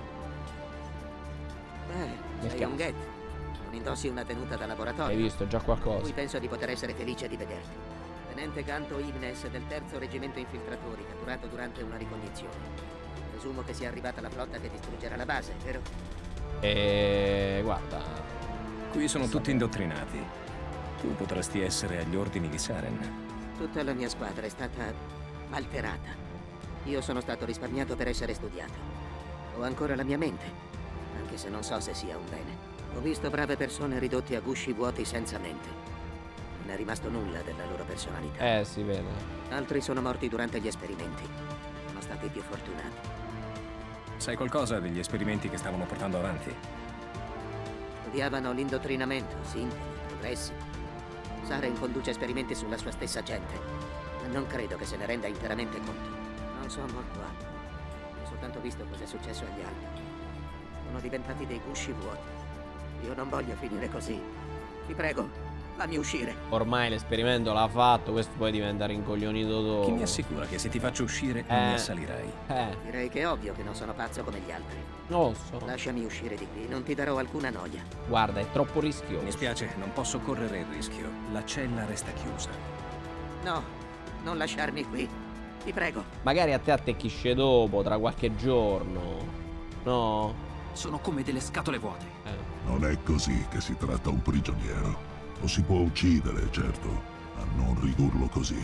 Sei un Geth. Non indossi una tenuta da laboratorio. Hai visto già qualcosa? Qui penso di poter essere felice di vederti. Tenente Canto Ignes del 3° reggimento infiltratori, catturato durante una ricognizione. Presumo che sia arrivata la flotta che distruggerà la base, vero? Guarda, qui sono tutti indottrinati. Tu potresti essere agli ordini di Saren. Tutta la mia squadra è stata alterata. Io sono stato risparmiato per essere studiato. Ho ancora la mia mente, anche se non so se sia un bene. Ho visto brave persone ridotte a gusci vuoti senza mente. Non è rimasto nulla della loro personalità. Si vede. Altri sono morti durante gli esperimenti. Sono stati più fortunati. Sai qualcosa degli esperimenti che stavano portando avanti? Studiavano l'indottrinamento, sintomi, progressi. Saren conduce esperimenti sulla sua stessa gente, ma non credo che se ne renda interamente conto. Non so molto altro. Ho soltanto visto cosa è successo agli altri. Sono diventati dei gusci vuoti. Io non voglio finire così. Ti prego, fammi uscire. Ormai l'esperimento l'ha fatto, questo puoi diventare incoglionito dopo. Chi mi assicura che se ti faccio uscire non mi assalirai? Direi che è ovvio che non sono pazzo come gli altri. Non lo so. Lasciami uscire di qui, non ti darò alcuna noia. Guarda, è troppo rischioso. Mi spiace, non posso correre il rischio. La cella resta chiusa. No, non lasciarmi qui. Ti prego. Magari a te attecchisce dopo, tra qualche giorno. No? Sono come delle scatole vuote. Non è così che si tratta un prigioniero. Lo si può uccidere, certo, ma non ridurlo così.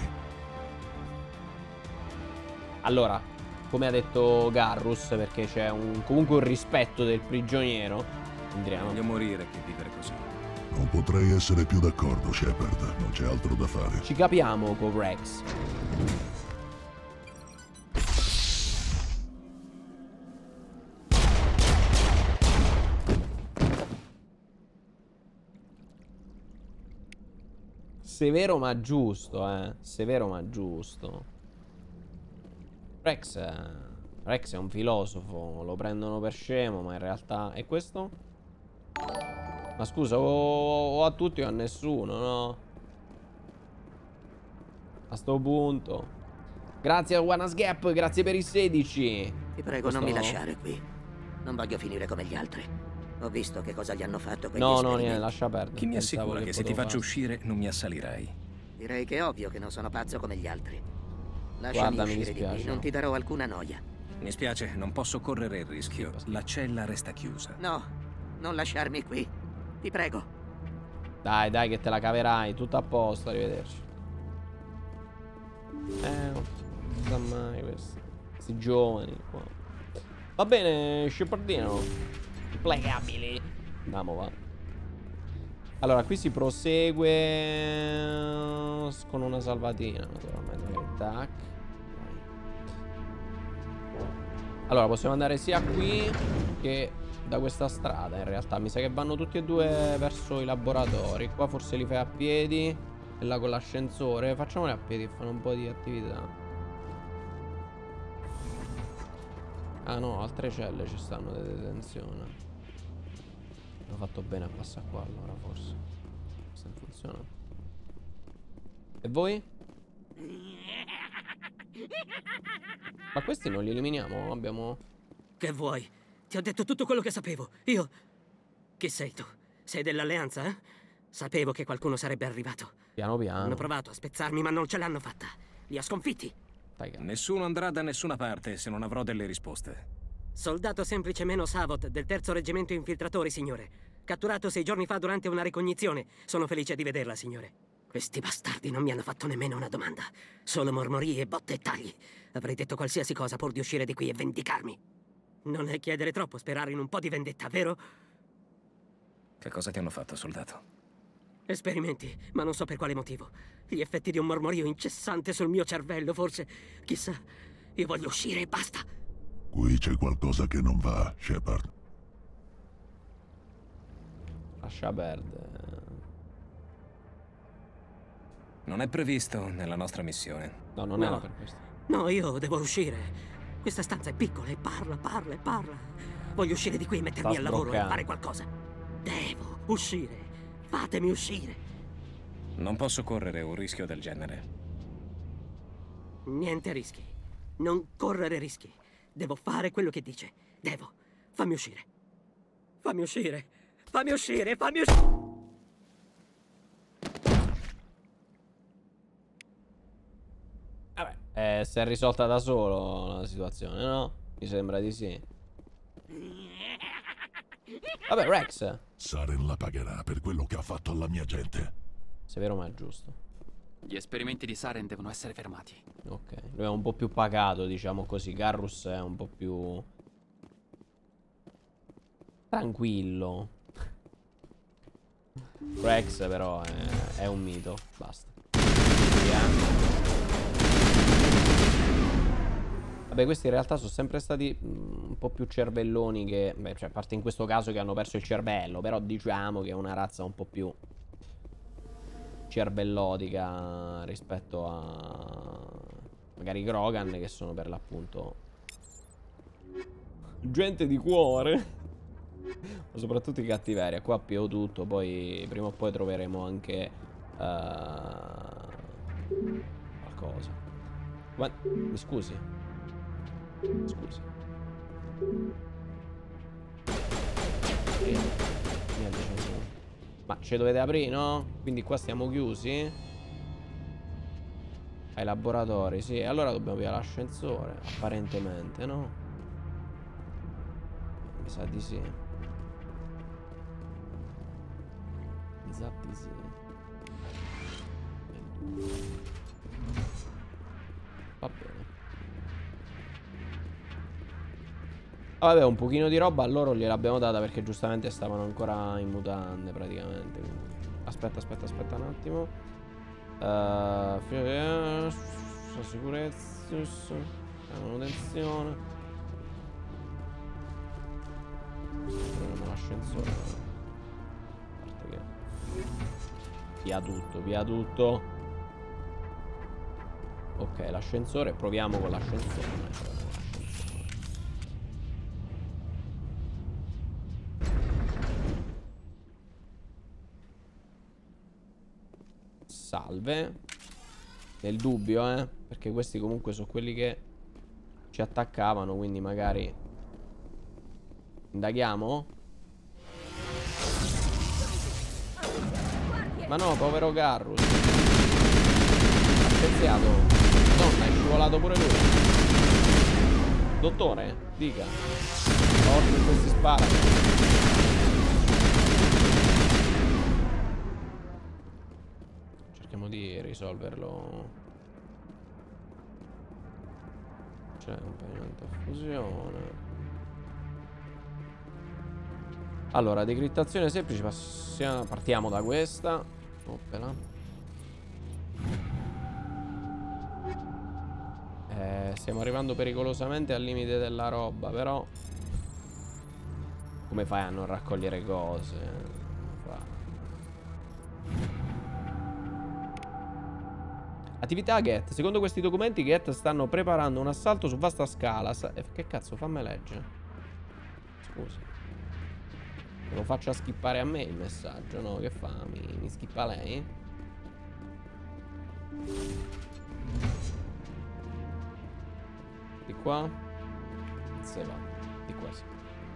Allora, come ha detto Garrus, perché c'è comunque un rispetto del prigioniero, andremo. Voglio morire che vivere così. Non potrei essere più d'accordo, Shepard. Non c'è altro da fare. Ci capiamo, Covrex. Severo ma giusto, severo ma giusto. Rex è un filosofo, lo prendono per scemo, ma in realtà... E questo? Ma scusa, o a tutti o a nessuno, no? A sto punto. Grazie a Wanna's Gap, grazie per i 16. Ti prego, non mi lasciare qui. Non voglio finire come gli altri. Ho visto che cosa gli hanno fatto quegli esperimenti. niente, lascia perdere. Chi mi assicura che se ti faccio uscire non mi assalirai? Direi che è ovvio che non sono pazzo come gli altri. Lasciami Guarda, mi uscire di dispiace. qui, non ti darò alcuna noia. Mi spiace, non posso correre il rischio. La cella resta chiusa. No, non lasciarmi qui. Ti prego. Dai, che te la caverai. Tutto a posto, arrivederci. Non si sa mai questi giovani qua. Va bene, Shepardino. Implacabili. Andiamo, va. Allora, qui si prosegue con una salvatina, naturalmente. Tac. Allora, possiamo andare sia qui che da questa strada, in realtà. Mi sa che vanno tutti e due verso i laboratori. Qua forse li fai a piedi. E là con l'ascensore. Facciamoli a piedi, fanno un po' di attività. Ah no, altre celle ci stanno di detenzione. Ho fatto bene a passare qua allora, forse. Se funziona. E voi? Ma questi non li eliminiamo? Abbiamo... Che vuoi? Ti ho detto tutto quello che sapevo. Io... Chi sei tu? Sei dell'Alleanza, eh? Sapevo che qualcuno sarebbe arrivato. Piano piano. Hanno provato a spezzarmi, ma non ce l'hanno fatta. Li ho sconfitti. Nessuno andrà da nessuna parte se non avrò delle risposte. Soldato semplice meno Savot del 3° reggimento infiltratori, signore. Catturato 6 giorni fa durante una ricognizione. Sono felice di vederla, signore. Questi bastardi non mi hanno fatto nemmeno una domanda. Solo mormorie, botte e tagli. Avrei detto qualsiasi cosa pur di uscire di qui e vendicarmi. Non è chiedere troppo sperare in un po' di vendetta, vero? Che cosa ti hanno fatto, soldato? Esperimenti, ma non so per quale motivo. Gli effetti di un mormorio incessante sul mio cervello, forse. Chissà. Io voglio uscire e basta. Qui c'è qualcosa che non va, Shepard. Lascia perdere. Non è previsto nella nostra missione. No, non era per questo. No, io devo uscire. Questa stanza è piccola e parla. Voglio uscire di qui e mettermi al lavoro e fare qualcosa. Devo uscire. Fatemi uscire. Non posso correre un rischio del genere. Niente rischi. Non correre rischi. Devo fare quello che dice. Devo. Fammi uscire. Fammi uscire. Fammi uscire. Fammi uscire. Vabbè, si è risolta da solo la situazione, no? Mi sembra di sì. Vabbè, Rex. Saren la pagherà per quello che ha fatto alla mia gente. Severo ma giusto. Gli esperimenti di Saren devono essere fermati. Ok, lui è un po' più pagato, diciamo così. Garrus è un po' più tranquillo. Rex però è un mito. Basta. Vabbè, questi in realtà sono sempre stati un po' più cervelloni che... Beh, cioè, a parte in questo caso che hanno perso il cervello. Però diciamo che è una razza un po' più cervellotica rispetto a magari i Krogan, che sono per l'appunto gente di cuore. Ma soprattutto i cattiveria. Qua più tutto. Poi prima o poi troveremo anche qualcosa. Mi scusi? Scusi. Ma ci dovete aprire, no? Quindi qua stiamo chiusi. Ai laboratori, sì. Allora dobbiamo via l'ascensore. Apparentemente, no? Mi sa di sì. Mi sa di sì. Va bene. Vabbè, un pochino di roba a loro gliel'abbiamo data perché giustamente stavano ancora in mutande praticamente. Quindi... Aspetta un attimo. Sicurezza, manutenzione. Proviamo l'ascensore. A parte che... Via tutto. Ok, l'ascensore. Proviamo con l'ascensore. Salve. Nel dubbio, Perché questi comunque sono quelli che ci attaccavano, quindi magari indaghiamo. Ma no, povero Garrus. Ha speziato. Madonna, è scivolato pure lui. Dottore, dica. Forte, questi sparano. Cerchiamo di risolverlo. C'è un pavimento a fusione. Allora, decrittazione semplice, partiamo da questa. Oppela. Stiamo arrivando pericolosamente al limite della roba, però come fai a non raccogliere cose? Attività Geth. Secondo questi documenti Geth stanno preparando un assalto su vasta scala. Che cazzo, fammi leggere. Scusa. Lo faccia skippare a me il messaggio, no? Che fa? Mi skippa lei? Di qua? Se va. Di qua sì.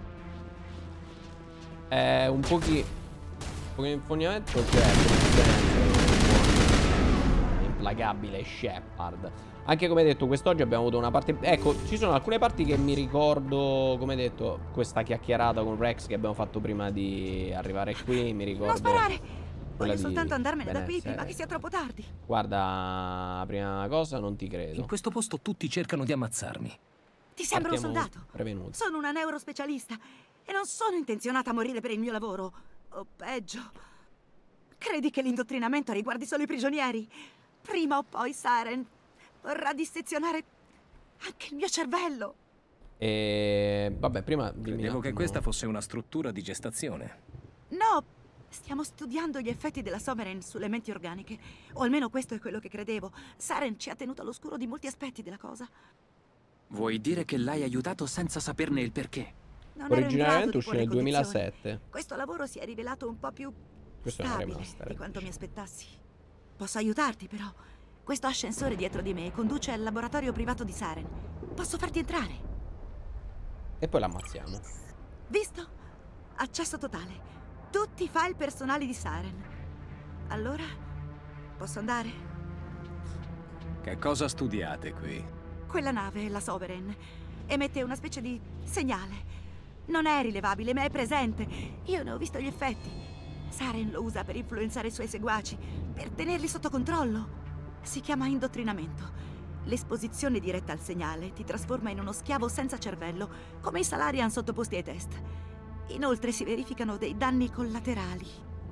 Un pochino di infognamento c'è. Implacabile Shepard. Anche come detto, quest'oggi abbiamo avuto una parte. Ecco, ci sono alcune parti che mi ricordo. Come detto, questa chiacchierata con Rex che abbiamo fatto prima di arrivare qui. Mi ricordo. Non sparare! Voglio soltanto andarmene da qui prima che sia troppo tardi. Guarda, prima cosa non ti credo. In questo posto tutti cercano di ammazzarmi. Ti sembra un soldato? Prevenuto. Sono una neurospecialista e non sono intenzionata a morire per il mio lavoro. O peggio. Credi che l'indottrinamento riguardi solo i prigionieri? Prima o poi Saren vorrà dissezionare anche il mio cervello. E vabbè, prima credevo che questa fosse una struttura di gestazione. No, stiamo studiando gli effetti della Sovereign sulle menti organiche. O almeno questo è quello che credevo. Saren ci ha tenuto all'oscuro di molti aspetti della cosa. Vuoi dire che l'hai aiutato senza saperne il perché? Non originariamente uscì nel 2007. Questo lavoro si è rivelato un po' più stabile di quanto mi aspettassi. Posso aiutarti, però. Questo ascensore dietro di me conduce al laboratorio privato di Saren. Posso farti entrare? E poi l'ammazziamo. Visto? Accesso totale. Tutti i file personali di Saren. Allora, posso andare? Che cosa studiate qui? Quella nave, la Sovereign, emette una specie di segnale. Non è rilevabile, ma è presente. Io ne ho visto gli effetti. Saren lo usa per influenzare i suoi seguaci, per tenerli sotto controllo. Si chiama indottrinamento. L'esposizione diretta al segnale ti trasforma in uno schiavo senza cervello, come i Salarian sottoposti ai test. Inoltre si verificano dei danni collaterali.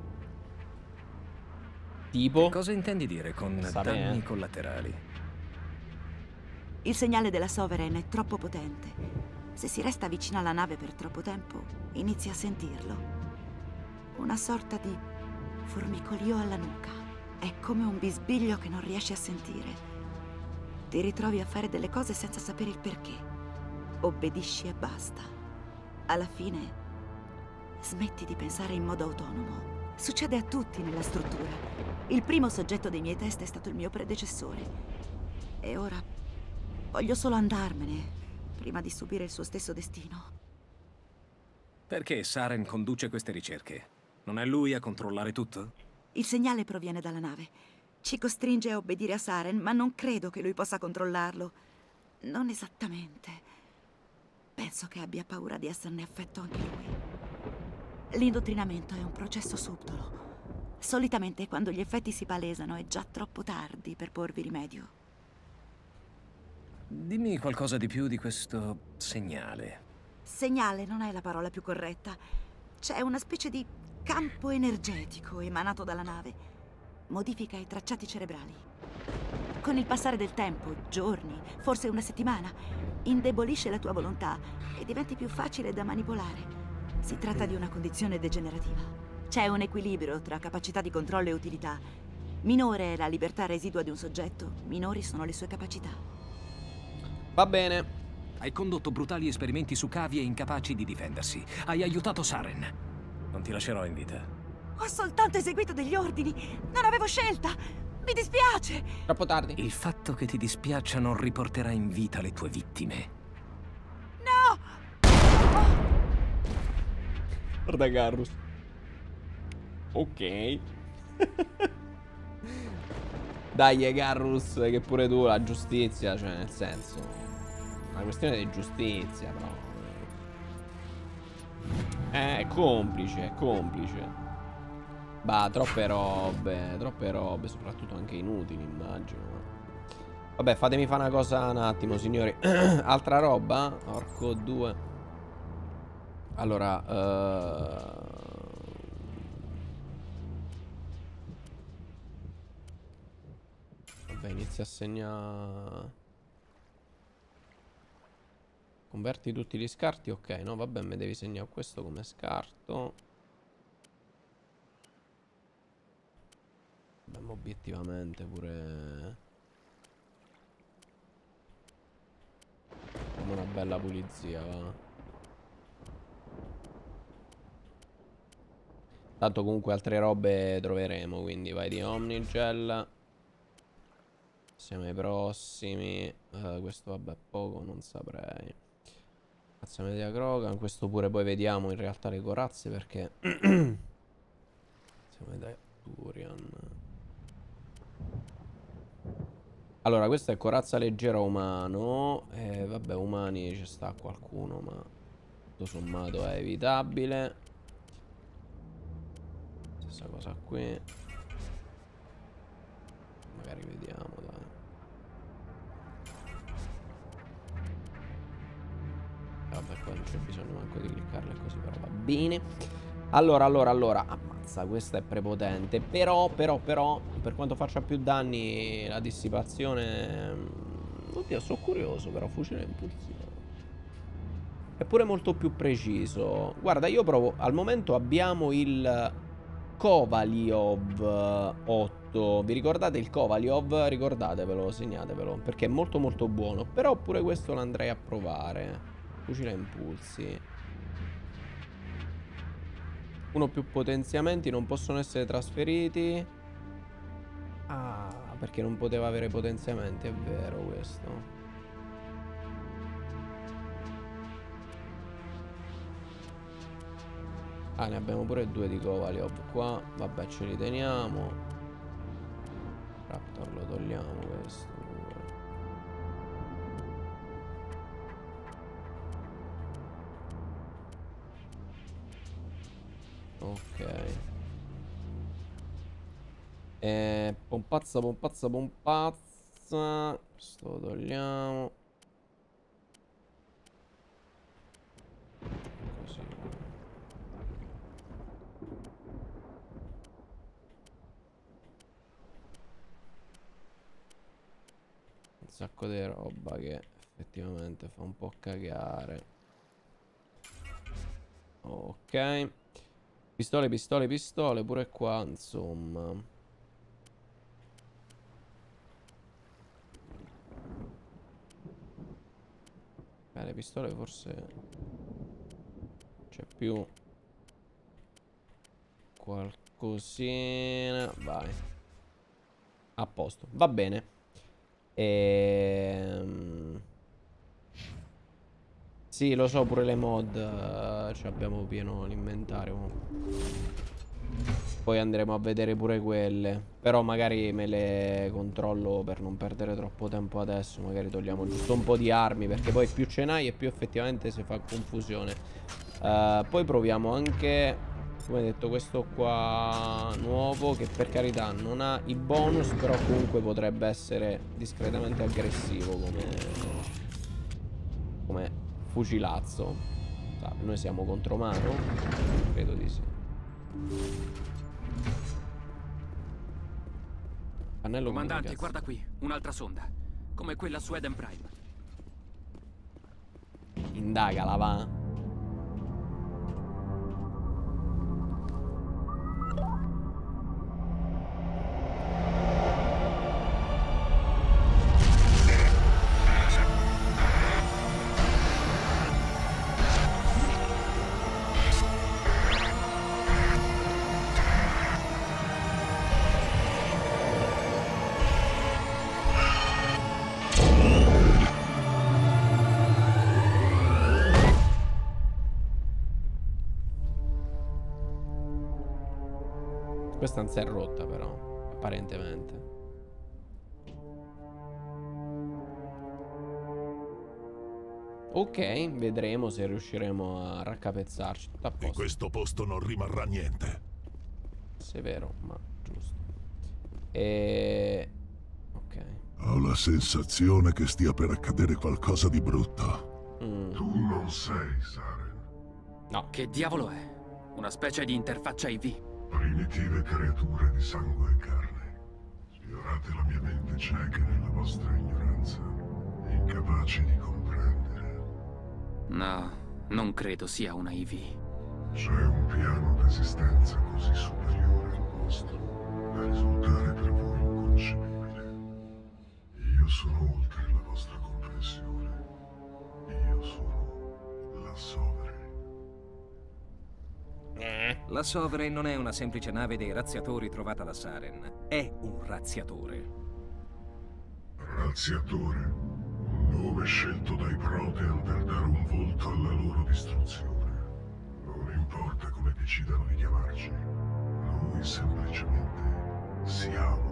Tipo? Che cosa intendi dire con danni collaterali? Il segnale della Sovereign è troppo potente. Se si resta vicino alla nave per troppo tempo, inizia a sentirlo. Una sorta di formicolio alla nuca. È come un bisbiglio che non riesci a sentire. Ti ritrovi a fare delle cose senza sapere il perché. Obbedisci e basta. Alla fine smetti di pensare in modo autonomo. Succede a tutti nella struttura. Il primo soggetto dei miei test è stato il mio predecessore. E ora voglio solo andarmene prima di subire il suo stesso destino. Perché Saren conduce queste ricerche? Non è lui a controllare tutto? Il segnale proviene dalla nave. Ci costringe a obbedire a Saren, ma non credo che lui possa controllarlo. Non esattamente. Penso che abbia paura di esserne affetto anche lui. L'indottrinamento è un processo subdolo. Solitamente quando gli effetti si palesano è già troppo tardi per porvi rimedio. Dimmi qualcosa di più di questo segnale. Segnale non è la parola più corretta. C'è una specie di campo energetico emanato dalla nave. Modifica i tracciati cerebrali. Con il passare del tempo, giorni, forse una settimana, indebolisce la tua volontà e diventi più facile da manipolare. Si tratta di una condizione degenerativa. C'è un equilibrio tra capacità di controllo e utilità. Minore è la libertà residua di un soggetto, minori sono le sue capacità. Va bene. Hai condotto brutali esperimenti su cavie incapaci di difendersi. Hai aiutato Saren. Non ti lascerò in vita. Ho soltanto eseguito degli ordini. Non avevo scelta. Mi dispiace! Troppo tardi. Il fatto che ti dispiaccia non riporterà in vita le tue vittime. No! Guarda Garrus. Ok. Dai Garrus, che pure tu la giustizia, cioè nel senso, una questione di giustizia però. È complice, è complice. Bah, troppe robe, soprattutto anche inutili, immagino. Vabbè, fatemi fare una cosa un attimo, signori. Altra roba? Orco 2. Allora, vabbè, inizia a segnare. Converti tutti gli scarti, ok, no, vabbè, mi devi segnare questo come scarto. Vabbè, ma obiettivamente pure... Come una bella pulizia, va. Tanto comunque altre robe troveremo, quindi vai di Omnigel. Siamo ai prossimi. Questo vabbè poco, non saprei. Cazzo di Krogan. Questo pure poi vediamo in realtà le corazze perché siamo da Turian. Allora questa è corazza leggera umano. Vabbè, umani ci sta qualcuno, ma tutto sommato è evitabile. Stessa cosa qui. Magari vediamo, dai. Vabbè, qua non c'è bisogno manco di cliccarle così, però va bene. Allora, ammazza, questa è prepotente. Però, per quanto faccia più danni la dissipazione... Oddio, sono curioso, però, fucile impulsivo. È pure molto più preciso. Guarda, io provo... Al momento abbiamo il Kovaliov 8. Vi ricordate il Kovaliov? Ricordatevelo, segnatevelo, perché è molto molto buono. Però pure questo lo andrei a provare. Fucile a impulsi. Uno più potenziamenti non possono essere trasferiti. Ah, perché non poteva avere potenziamenti, è vero questo. Ah, ne abbiamo pure 2 di Kovaliov qua. Vabbè, ce li teniamo. Raptor lo togliamo questo. Ok. Pompazza. Questo lo togliamo. Così. Un sacco di roba che effettivamente fa un po' cagare. Ok. Pistole pure qua, insomma. Le pistole forse c'è più qualcosina. Vai. A posto, va bene. Sì, lo so, pure le mod abbiamo pieno l'inventario. Poi andremo a vedere pure quelle. Però magari me le controllo per non perdere troppo tempo adesso. Magari togliamo giusto un po' di armi, perché poi più ce n'hai e più effettivamente si fa confusione. Poi proviamo anche, come detto, questo qua nuovo, che per carità non ha i bonus, però comunque potrebbe essere discretamente aggressivo come fucilazzo. Noi siamo contro mano? Credo di sì. Pannello comandante, guarda qui, un'altra sonda, come quella su Eden Prime. Indagala, va. Questa non si è rotta però, apparentemente. Ok, vedremo se riusciremo a raccapezzarci. Tutto a posto. Di questo posto non rimarrà niente. Severo, ma giusto. Ok. Ho la sensazione che stia per accadere qualcosa di brutto. Tu non sei Saren. No. Che diavolo è? Una specie di interfaccia IV. Primitive creature di sangue e carne. Sfiorate la mia mente cieca nella vostra ignoranza, incapaci di comprendere. No, non credo sia una IV. C'è un piano d'esistenza così superiore al vostro da risultare per voi inconcepibile. Io sono oltre la vostra comprensione. Io sono la Sovereign. La Sovereign non è una semplice nave dei razziatori trovata da Saren. È un razziatore. Razziatore? Un nome scelto dai Protean per dare un volto alla loro distruzione. Non importa come decidano di chiamarci. Noi semplicemente siamo.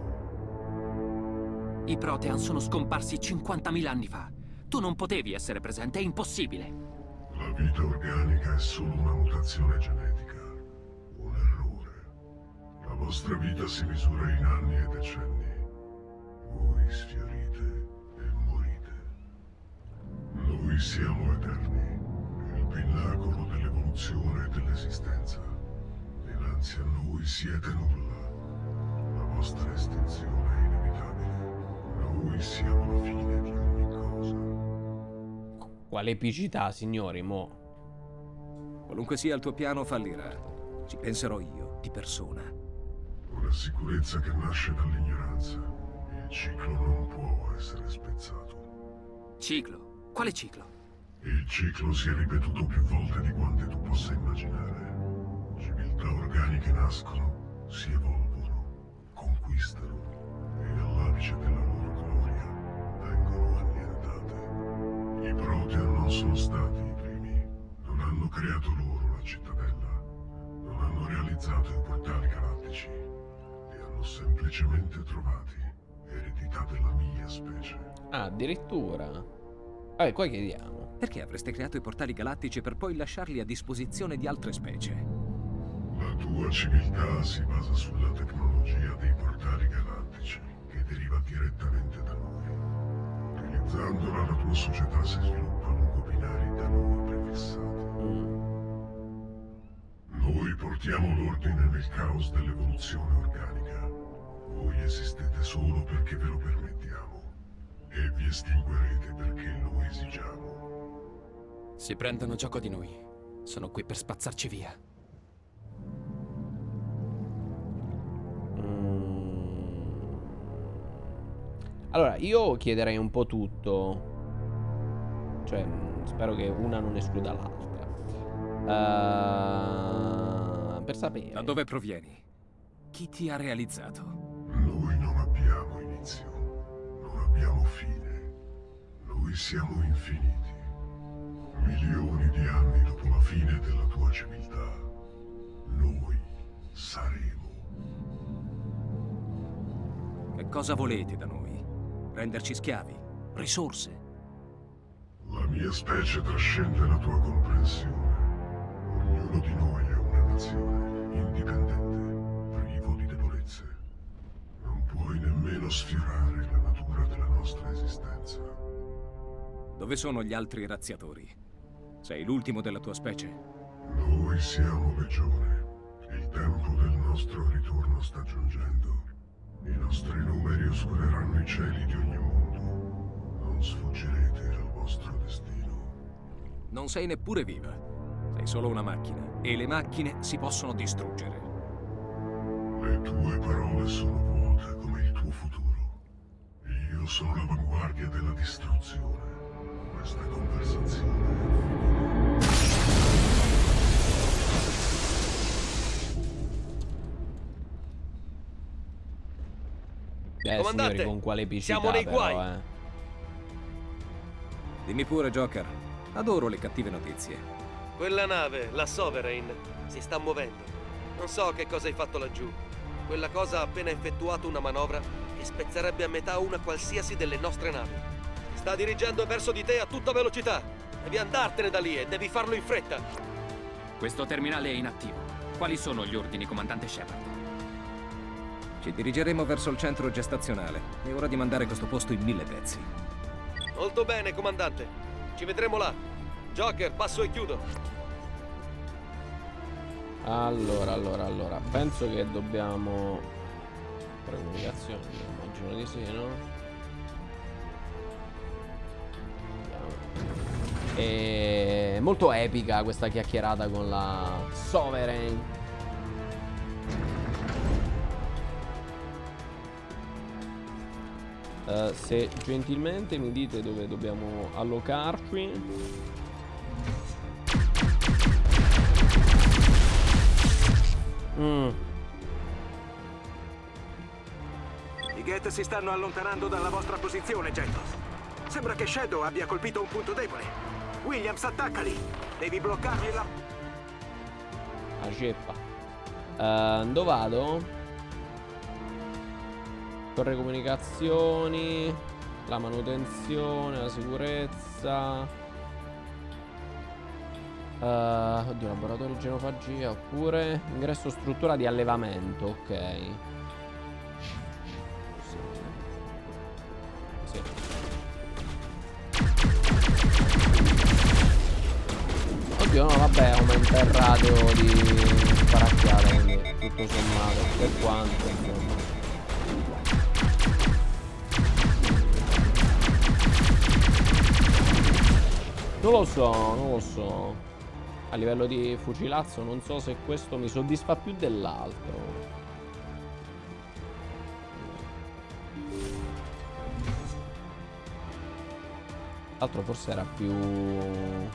I Protean sono scomparsi 50.000 anni fa. Tu non potevi essere presente, è impossibile. La vita organica è solo una mutazione genetica. Un errore. La vostra vita si misura in anni e decenni. Voi sfiorite e morite. Noi siamo eterni. Il pinnacolo dell'evoluzione e dell'esistenza. Dinanzi a noi siete nulla. La vostra estinzione è inevitabile. Noi siamo la fine di ogni cosa. Quale epicità, signori, mo? Qualunque sia il tuo piano, fallirà. Ci penserò io, di persona. Una sicurezza che nasce dall'ignoranza. Il ciclo non può essere spezzato. Ciclo? Quale ciclo? Il ciclo si è ripetuto più volte di quante tu possa immaginare. Civiltà organiche nascono, si evolvono, conquistano e all'apice della loro gloria vengono annientate. I Protean non sono stati i primi. Non hanno creato loro la cittadella. Non hanno realizzato i portali galattici. Li hanno semplicemente trovati. Eredità della mia specie. Ah, addirittura. Vabbè, qua chiediamo. Perché avreste creato i portali galattici per poi lasciarli a disposizione di altre specie? La tua civiltà si basa sulla tecnologia dei portali galattici, che deriva direttamente da noi. Utilizzandola, la tua società si sviluppa lungo binari da noi prefissati. Noi portiamo l'ordine nel caos dell'evoluzione organica. Voi esistete solo perché ve lo permettiamo. E vi estinguerete perché lo esigiamo. Si prendono gioco di noi. Sono qui per spazzarci via. Allora, io chiederei un po' tutto. Cioè, spero che una non escluda l'altra. Per sapere. Da dove provieni? Chi ti ha realizzato? Noi non abbiamo inizio. Non abbiamo fine. Noi siamo infiniti. Milioni di anni dopo la fine della tua civiltà, noi saremo. Che cosa volete da noi? Renderci schiavi? Risorse? La mia specie trascende la tua comprensione. Ognuno di noi è una nazione, indipendente, privo di debolezze. Non puoi nemmeno sfiorare la natura della nostra esistenza. Dove sono gli altri razziatori? Sei l'ultimo della tua specie? Noi siamo legione. Il tempo del nostro ritorno sta giungendo. I nostri numeri oscureranno i cieli di ogni mondo. Non sfuggirete al vostro destino. Non sei neppure viva. Sei solo una macchina. E le macchine si possono distruggere. Le tue parole sono vuote come il tuo futuro. Io sono l'avanguardia della distruzione. Questa conversazione è finita. Signori, con quale epicità, siamo nei però, guai. Dimmi pure, Joker. Adoro le cattive notizie. Quella nave, la Sovereign, si sta muovendo. Non so che cosa hai fatto laggiù, Quella cosa ha appena effettuato una manovra che spezzerebbe a metà una qualsiasi delle nostre navi. Sta dirigendo verso di te a tutta velocità. Devi andartene da lì e devi farlo in fretta. Questo terminale è inattivo. Quali sono gli ordini, comandante Shepard? Ci dirigeremo verso il centro gestazionale. È ora di mandare questo posto in 1000 pezzi. Molto bene, comandante. Ci vedremo là. Joker, passo e chiudo. Allora. Penso che dobbiamo... Precomunicazione, immagino di sì, no? È molto epica questa chiacchierata con la Sovereign. Se gentilmente mi dite dove dobbiamo allocarci. I Geth si stanno allontanando dalla vostra posizione, Jettos. Sembra che Shadow abbia colpito un punto debole. Williams, attaccali! Devi bloccargli la... La ceppa. Dove vado? Torre comunicazioni, la manutenzione, la sicurezza. Oddio, laboratorio di genofagia. Oppure ingresso struttura di allevamento. Ok. Sì. Oddio, no, vabbè, aumenta il radio di sparacchiata, quindi tutto sommato per quanto, insomma. Non lo so. A livello di fucilazzo non so se questo mi soddisfa più dell'altro. L'altro forse era più... non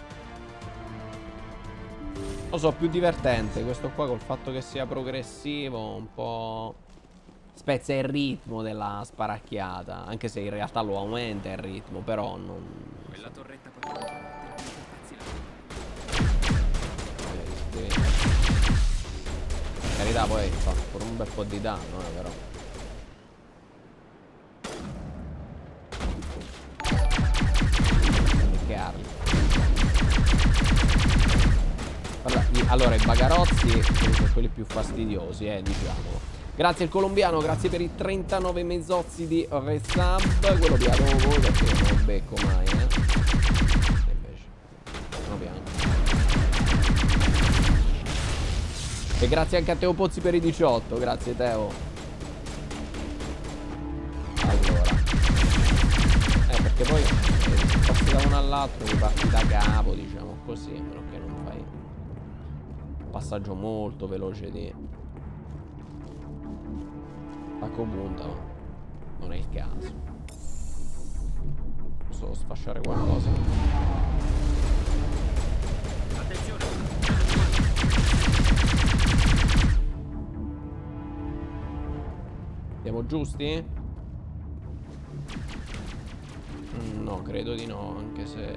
lo so, più divertente. Questo qua col fatto che sia progressivo un po' spezza il ritmo della sparacchiata. Anche se in realtà lo aumenta il ritmo, però non... Quella torretta potrebbe... carità, poi fa pure un bel po' di danno, però. Che armi. Allora, i bagarozzi sono quelli più fastidiosi, diciamolo. Grazie al colombiano, grazie per i 39 mezzozzi di resub. Quello piano voi perché non lo becco mai, invece, no, piano. E grazie anche a Teo Pozzi per i 18. Grazie Teo. Allora, perché poi passi da uno all'altro, riparti da capo, diciamo così, a meno che non fai un passaggio molto veloce di attacco punta, ma non è il caso. Posso sfasciare qualcosa? Attenzione. Siamo giusti? No, credo di no, anche se...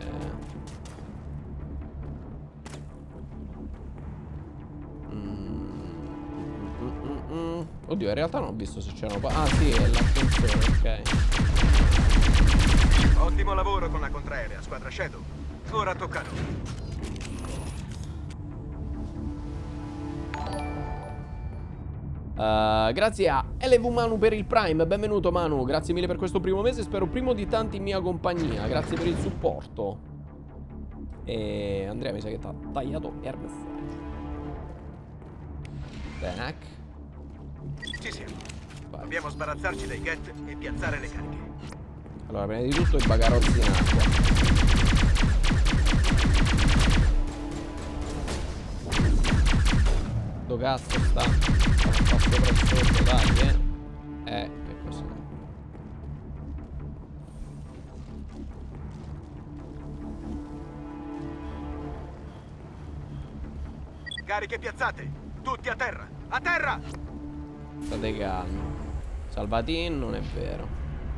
Oddio, in realtà non ho visto se c'erano... Ah sì, è l'ascensore, ok. Ottimo lavoro con la contraerea, squadra Shadow. Ora tocca a noi. Grazie a LV Manu per il Prime. Benvenuto Manu, grazie mille per questo primo mese. Spero primo di tanti in mia compagnia. Grazie per il supporto. E Andrea mi sa che ti ha tagliato il messaggio. Benac. Ci siamo. Dobbiamo sbarazzarci dai Geth e piazzare le cariche. Allora, prima di tutto i bagarozzi in acqua. Dove cazzo sta? Passo per sotto, dai, è così. Cariche piazzate! Tutti a terra! A terra! State calmi. Salvatin non è vero.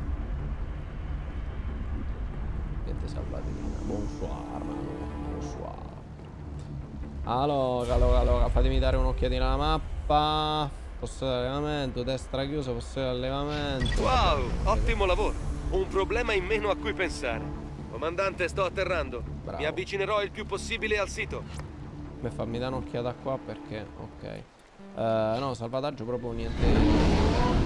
Niente salvatina. Bonsoir, mano. Bonsoir. Allora, fatemi dare un'occhiatina alla mappa. Posto d'allevamento, destra chiusa, posto d'allevamento. Wow, ottimo lavoro. Un problema in meno a cui pensare. Comandante, sto atterrando. Bravo. Mi avvicinerò il più possibile al sito. Beh, fammi dare un'occhiata qua perché... Ok. No, salvataggio proprio niente.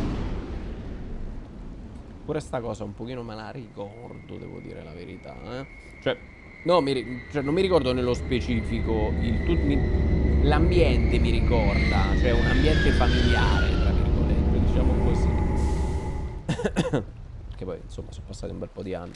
Pure sta cosa un pochino me la ricordo, devo dire la verità, Cioè, no, non mi ricordo nello specifico. L'ambiente mi ricorda. Cioè, un ambiente familiare, tra virgolette, diciamo così. Che poi, insomma, sono passati un bel po' di anni.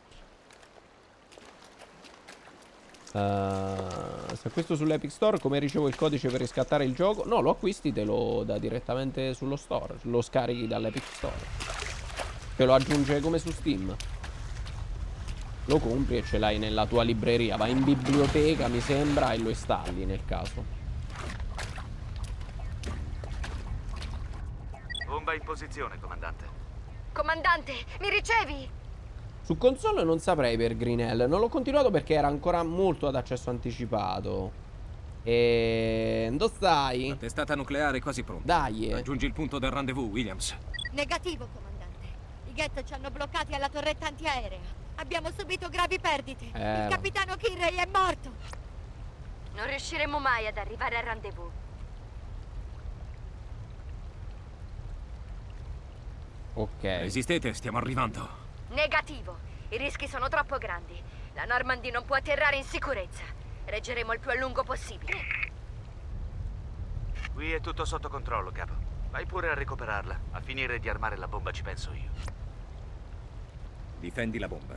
Se acquisto sull'Epic Store, come ricevo il codice per riscattare il gioco? No, lo acquisti, te lo dà direttamente sullo store. Lo scarichi dall'Epic Store. Te lo aggiunge come su Steam. Lo compri e ce l'hai nella tua libreria. Vai in biblioteca, mi sembra, e lo installi nel caso. Bomba in posizione, comandante. Comandante, mi ricevi? Su console non saprei per Greenhell. Non l'ho continuato perché era ancora molto ad accesso anticipato. E... dove stai? La testata nucleare è quasi pronta. Dai. Raggiungi il punto del rendezvous, Williams. Negativo, comandante. I ghetto ci hanno bloccati alla torretta antiaerea. Abbiamo subito gravi perdite. Il capitano Kirray è morto. Non riusciremo mai ad arrivare al rendezvous. Ok. Resistete, stiamo arrivando. Negativo. I rischi sono troppo grandi. La Normandy non può atterrare in sicurezza. Reggeremo il più a lungo possibile. Qui è tutto sotto controllo, capo. Vai pure a recuperarla. A finire di armare la bomba ci penso io. Difendi la bomba.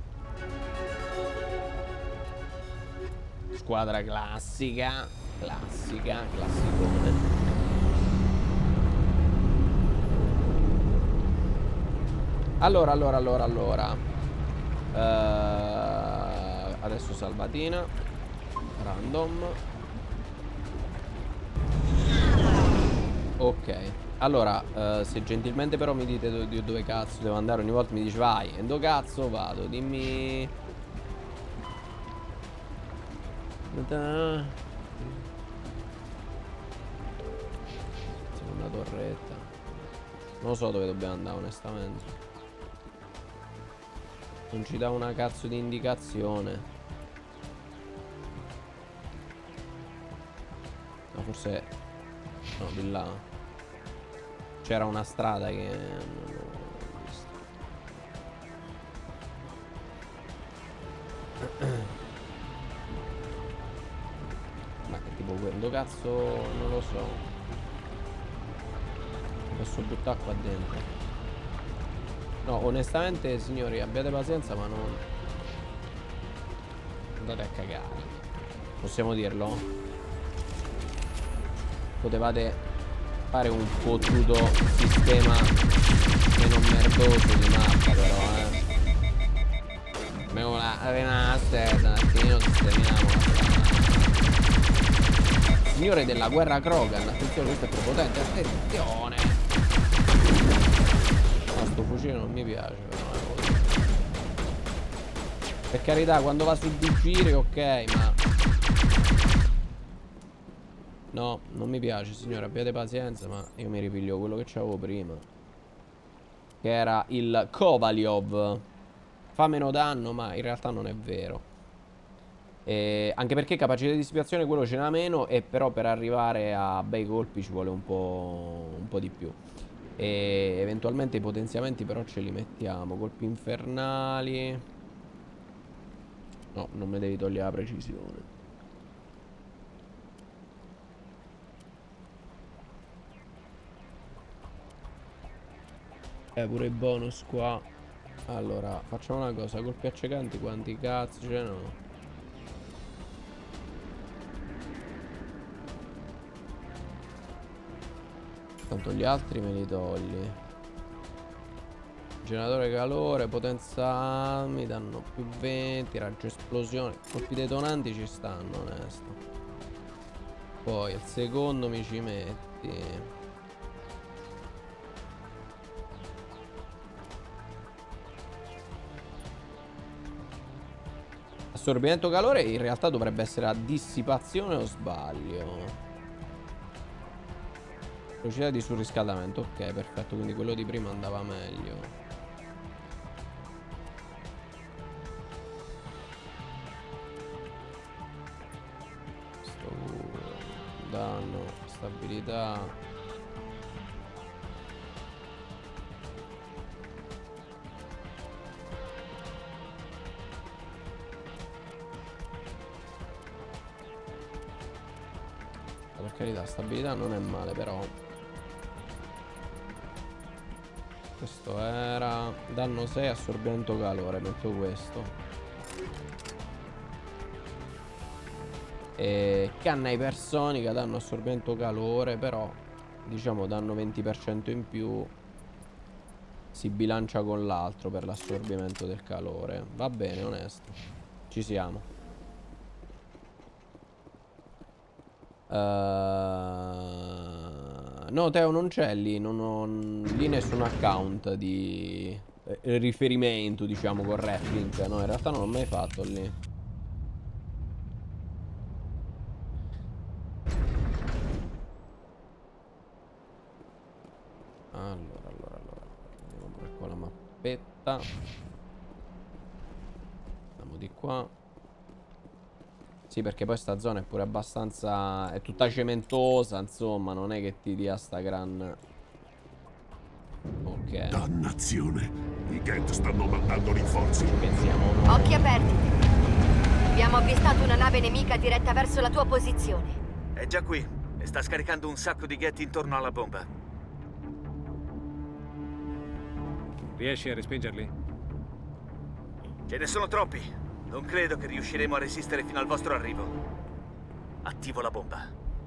Squadra classica. Classicone. Allora. Adesso salvatina. Random. Ok. Allora, se gentilmente però mi dite dove cazzo devo andare, ogni volta mi dice vai, e dove cazzo vado, dimmi. Seconda torretta. Non so dove dobbiamo andare onestamente. Non ci dà una cazzo di indicazione. No, forse... no, di là c'era una strada che non ho visto. Ma che tipo quello cazzo, non lo so. Posso buttare qua dentro. No, onestamente signori, abbiate pazienza, ma non... andate a cagare. Possiamo dirlo? Potevate fare un fottuto sistema meno merdoso di mappa, però, Abbiamo la arena stessa, un attimino sistemiamo. Signore della guerra Krogan, attenzione, questo è prepotente, attenzione. No, sto fucile non mi piace, però. Per carità, quando va su di giri, ok, ma... no, non mi piace, signore, abbiate pazienza, ma io mi ripiglio quello che c'avevo prima. Che era il Kovaliov. Fa meno danno, ma in realtà non è vero. Anche perché capacità di dissipazione quello ce n'ha meno, e però per arrivare a bei colpi ci vuole un po' di più. E eventualmente i potenziamenti però ce li mettiamo. Colpi infernali. No, non mi devi togliere la precisione. Pure i bonus qua. Allora, facciamo una cosa. Colpi accecanti quanti cazzo ce n'ho? Tanto gli altri me li togli. Generatore calore, potenza mi danno più 20, raggio esplosione. Colpi detonanti ci stanno, onesto. Poi il secondo mi ci metti. Assorbimento calore in realtà dovrebbe essere a dissipazione, o sbaglio? Velocità di surriscaldamento, ok, perfetto, quindi quello di prima andava meglio. Danno, stabilità. Per carità, stabilità non è male, però. Questo era danno 6, assorbimento calore, metto questo. E canna ipersonica, danno assorbimento calore, però diciamo danno 20% in più. Si bilancia con l'altro per l'assorbimento del calore. Va bene, onesto. Ci siamo. No, Teo, non c'è lì. Non ho lì nessun account di riferimento, diciamo, con Reflink. No, in realtà non l'ho mai fatto lì. Allora. Andiamo pure con la mappetta. Andiamo di qua. Sì, perché poi sta zona è pure abbastanza... È tutta cementosa, insomma, non è che ti dia sta gran... Ok. Dannazione! I Geth stanno mandando rinforzi. Pensiamo no. Occhi aperti. Abbiamo avvistato una nave nemica diretta verso la tua posizione. È già qui e sta scaricando un sacco di Geth intorno alla bomba. Riesci a respingerli? Ce ne sono troppi. Non credo che riusciremo a resistere fino al vostro arrivo. Attivo la bomba.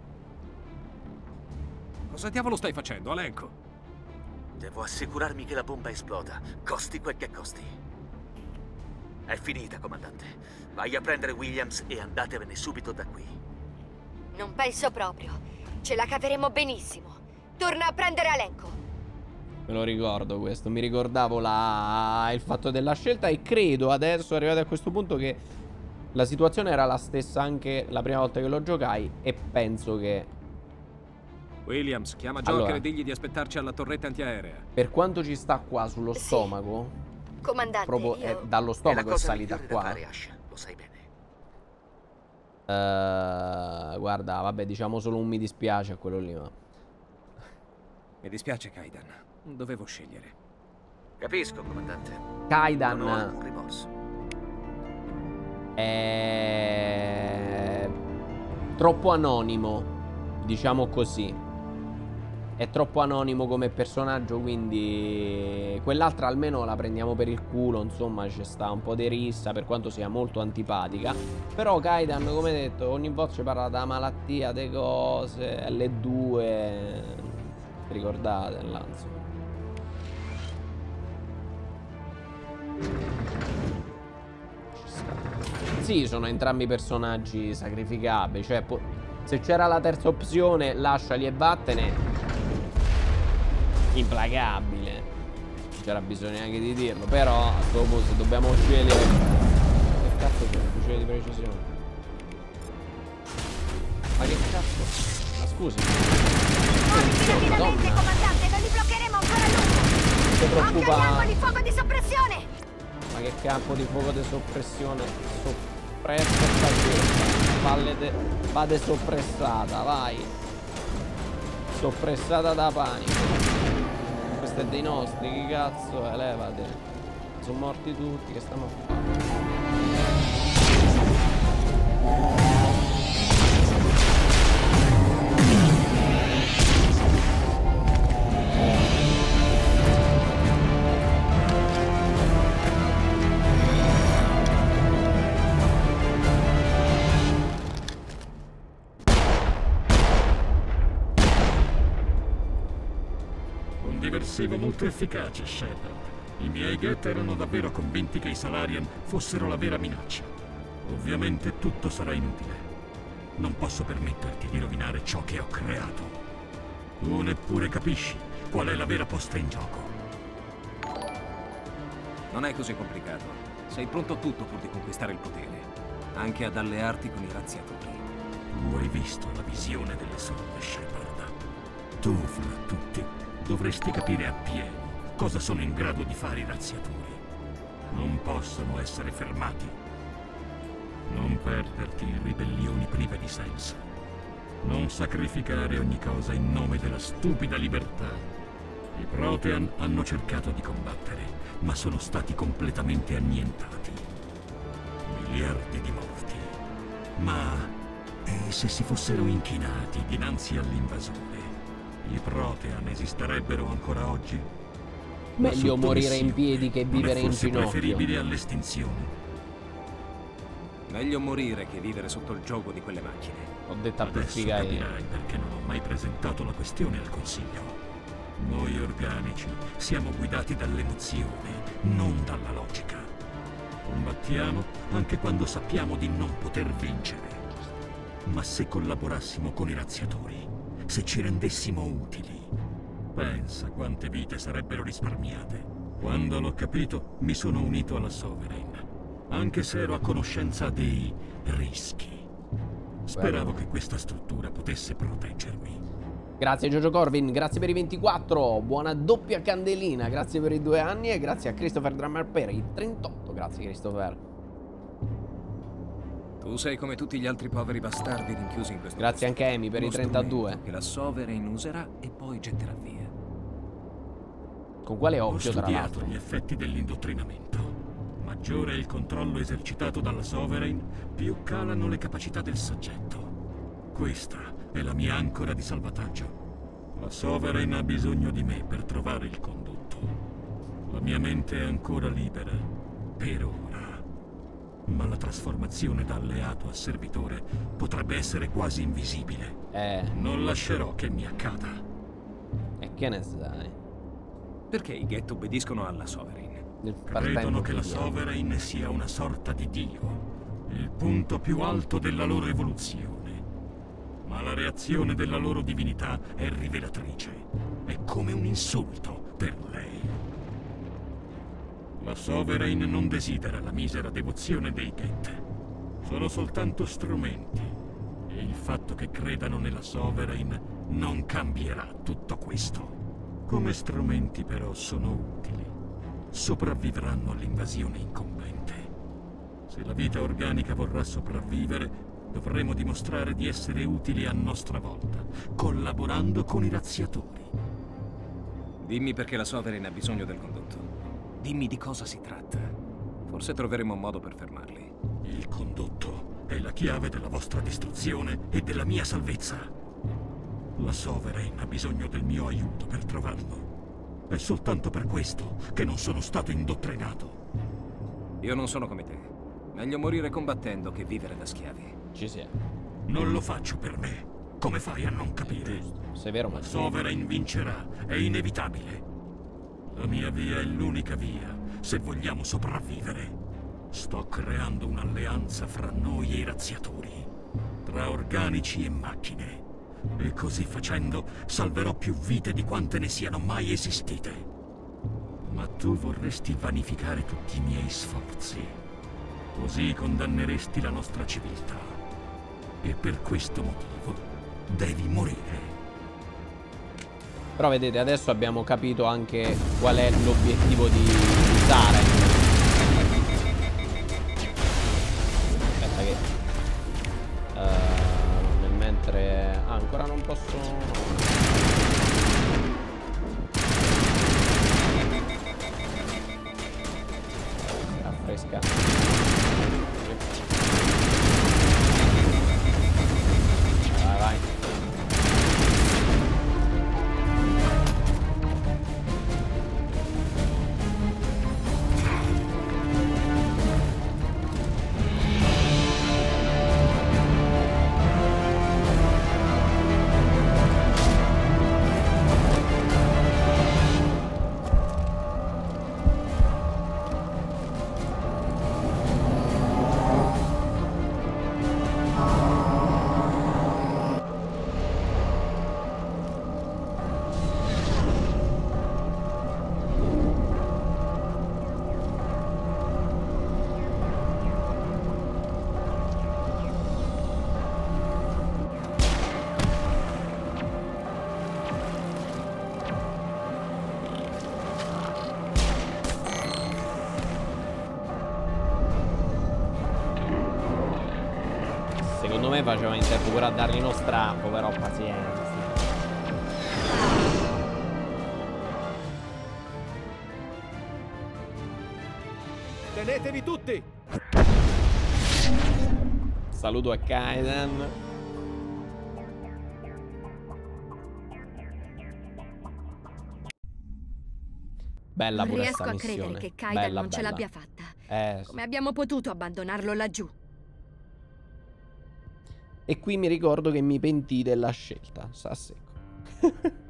Cosa diavolo stai facendo, Alenko? Devo assicurarmi che la bomba esploda, costi quel che costi. È finita, comandante. Vai a prendere Williams e andatevene subito da qui. Non penso proprio. Ce la caveremo benissimo. Torna a prendere Alenko. Me lo ricordo questo, mi ricordavo il fatto della scelta e credo adesso, arrivati a questo punto, che la situazione era la stessa anche la prima volta che lo giocai e penso che... Williams, chiama Joker e digli di aspettarci alla torretta antiaerea. Per quanto ci sta qua sullo stomaco, comandante, proprio dallo stomaco è salita qua. Lo sai bene. Guarda, vabbè, diciamo solo un mi dispiace a quello lì, ma... Mi dispiace, Kaidan. Dovevo scegliere. Capisco, comandante. Kaidan non ho alcun rimorso. È troppo anonimo, diciamo così. È troppo anonimo come personaggio, quindi quell'altra almeno la prendiamo per il culo, insomma, ci sta un po' di rissa, per quanto sia molto antipatica. Però Kaidan, come detto, ogni volta ci parla della malattia, delle cose, L2, ricordate, Lanzo. Sì, sono entrambi personaggi sacrificabili. Cioè, se c'era la terza opzione, lasciali e vattene, implacabile. Non c'era bisogno neanche di dirlo. Però, a questo punto, se dobbiamo scegliere... Che cazzo c'è? Un fucile di precisione. Ma che cazzo? Ma scusi. Rapidamente, comandante, non li bloccheremo ancora a lungo. Non ti preoccupare. Campo di fuoco di soppressione. Ma che campo di fuoco di soppressione? Soppressa sta gente. Vade soppressata, vai. Soppressata da panico. Questo è dei nostri, che cazzo è? Levate. Sono morti tutti, che stanno a fare? Diversivo molto efficace, Shepard. I miei Geth erano davvero convinti che i Salarian fossero la vera minaccia. Ovviamente tutto sarà inutile. Non posso permetterti di rovinare ciò che ho creato. Tu neppure capisci qual è la vera posta in gioco. Non è così complicato. Sei pronto a tutto pur di conquistare il potere. Anche ad allearti con i razziatori. Tu hai visto la visione delle sorte, Shepard. Tu, fra tutti, dovresti capire appieno cosa sono in grado di fare i razziatori. Non possono essere fermati. Non perderti in ribellioni prive di senso. Non sacrificare ogni cosa in nome della stupida libertà. I Protean hanno cercato di combattere, ma sono stati completamente annientati. Miliardi di morti. Ma e se si fossero inchinati dinanzi all'invasore, i Protean esisterebbero ancora oggi? Meglio morire in piedi che vivere in ginocchio. Preferibile all'estinzione. Meglio morire che vivere sotto il gioco di quelle macchine. Ho detto per Adesso capirai perché non ho mai presentato la questione al Consiglio. Noi organici siamo guidati dall'emozione, non dalla logica. Combattiamo anche quando sappiamo di non poter vincere. Ma se collaborassimo con i razziatori, se ci rendessimo utili, pensa quante vite sarebbero risparmiate. Quando l'ho capito, mi sono unito alla Sovereign, anche se ero a conoscenza dei rischi. Speravo che questa struttura potesse proteggermi. Grazie Giorgio Corvin, grazie per i 24, buona doppia candelina, grazie per i 2 anni e grazie a Christopher Drummer per i 38, grazie Christopher. Tu sei come tutti gli altri poveri bastardi rinchiusi in questo Grazie anche a Amy per i 32. Che la Sovereign userà e poi getterà via. Con quale occhio tra l'altro? Ho studiato gli effetti dell'indottrinamento. Maggiore è il controllo esercitato dalla Sovereign, più calano le capacità del soggetto. Questa è la mia ancora di salvataggio. La Sovereign ha bisogno di me per trovare il condotto. La mia mente è ancora libera, per ora. Ma la trasformazione da alleato a servitore potrebbe essere quasi invisibile. Non lascerò che mi accada. E che ne sai? Perché i Geth obbediscono alla Sovereign? Credono che la Sovereign sia una sorta di dio, il punto più alto della loro evoluzione. Ma la reazione della loro divinità è rivelatrice. È come un insulto per lei. La Sovereign non desidera la misera devozione dei Geth. Sono soltanto strumenti. E il fatto che credano nella Sovereign non cambierà tutto questo. Come strumenti però sono utili. Sopravvivranno all'invasione incombente. Se la vita organica vorrà sopravvivere, dovremo dimostrare di essere utili a nostra volta, collaborando con i razziatori. Dimmi perché la Sovereign ha bisogno del condotto. Dimmi di cosa si tratta. Forse troveremo un modo per fermarli. Il condotto è la chiave della vostra distruzione e della mia salvezza. La Sovereign ha bisogno del mio aiuto per trovarlo. È soltanto per questo che non sono stato indottrinato. Io non sono come te. Meglio morire combattendo che vivere da schiavi. Ci sia. Non lo faccio per me. Come fai a non capire? Severo, ma la Sovereign vincerà. È inevitabile. La mia via è l'unica via, se vogliamo sopravvivere. Sto creando un'alleanza fra noi e i razziatori, tra organici e macchine. E così facendo salverò più vite di quante ne siano mai esistite. Ma tu vorresti vanificare tutti i miei sforzi. Così condanneresti la nostra civiltà. E per questo motivo devi morire. Però vedete, adesso abbiamo capito anche qual è l'obiettivo di Saren. Aspetta che nel mentre ancora non posso. Raffresca. Vai, vai. Secondo me faceva in tempo pure a dargli uno strappo, però pazienza. Tenetevi tutti! Saluto a Kaidan. Bella pure sta missione. Non riesco a credere che Kaidan non ce l'abbia fatta. Come abbiamo potuto abbandonarlo laggiù? E qui mi ricordo che mi pentii della scelta. Sta secco.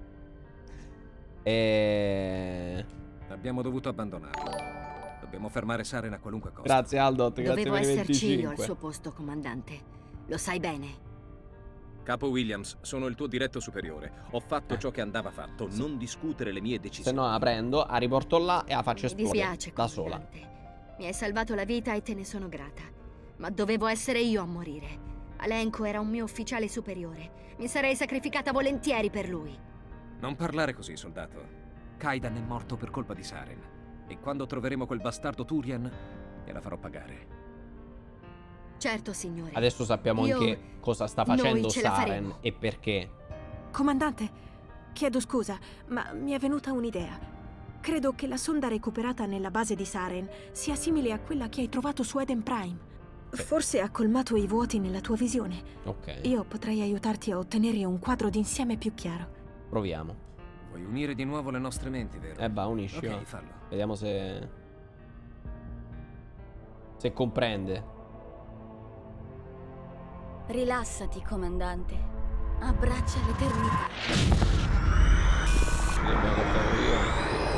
Abbiamo dovuto abbandonarlo. Dobbiamo fermare Saren a qualunque costo. Grazie Aldot, grazie Dovevo per i esserci 25. io al suo posto, comandante. Lo sai bene. Capo Williams, sono il tuo diretto superiore. Ho fatto ciò che andava fatto. Non discutere le mie decisioni. Se no la prendo, la riporto là e la faccio Mi esplodere dispiace, da sola. Mi hai salvato la vita e te ne sono grata. Ma dovevo essere io a morire. Alenko era un mio ufficiale superiore. Mi sarei sacrificata volentieri per lui. Non parlare così, soldato. Kaidan è morto per colpa di Saren. E quando troveremo quel bastardo Turian, gliela farò pagare. Certo, signore. Adesso sappiamo anche cosa sta facendo Saren faremo. e perché. Comandante, chiedo scusa, ma mi è venuta un'idea. Credo che la sonda recuperata nella base di Saren sia simile a quella che hai trovato su Eden Prime. Forse ha colmato i vuoti nella tua visione. Ok. Io potrei aiutarti a ottenere un quadro d'insieme più chiaro. Proviamo. Vuoi unire di nuovo le nostre menti, vero? Va, unisci. Ok, va. fallo. Vediamo se comprende. Rilassati, comandante. Abbraccia l'eternità. Dobbiamo portare io.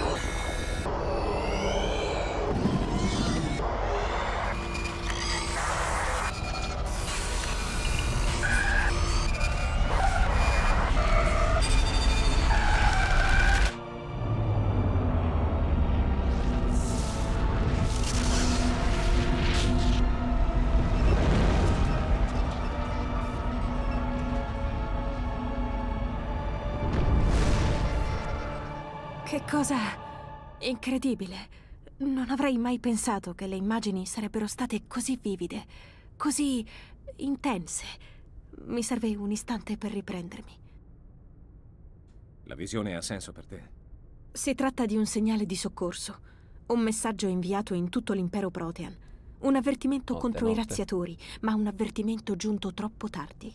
Che cosa incredibile. Non avrei mai pensato che le immagini sarebbero state così vivide, così intense. Mi serve un istante per riprendermi. La visione ha senso per te? Si tratta di un segnale di soccorso, un messaggio inviato in tutto l'impero Protean. Un avvertimento contro i razziatori, ma un avvertimento giunto troppo tardi.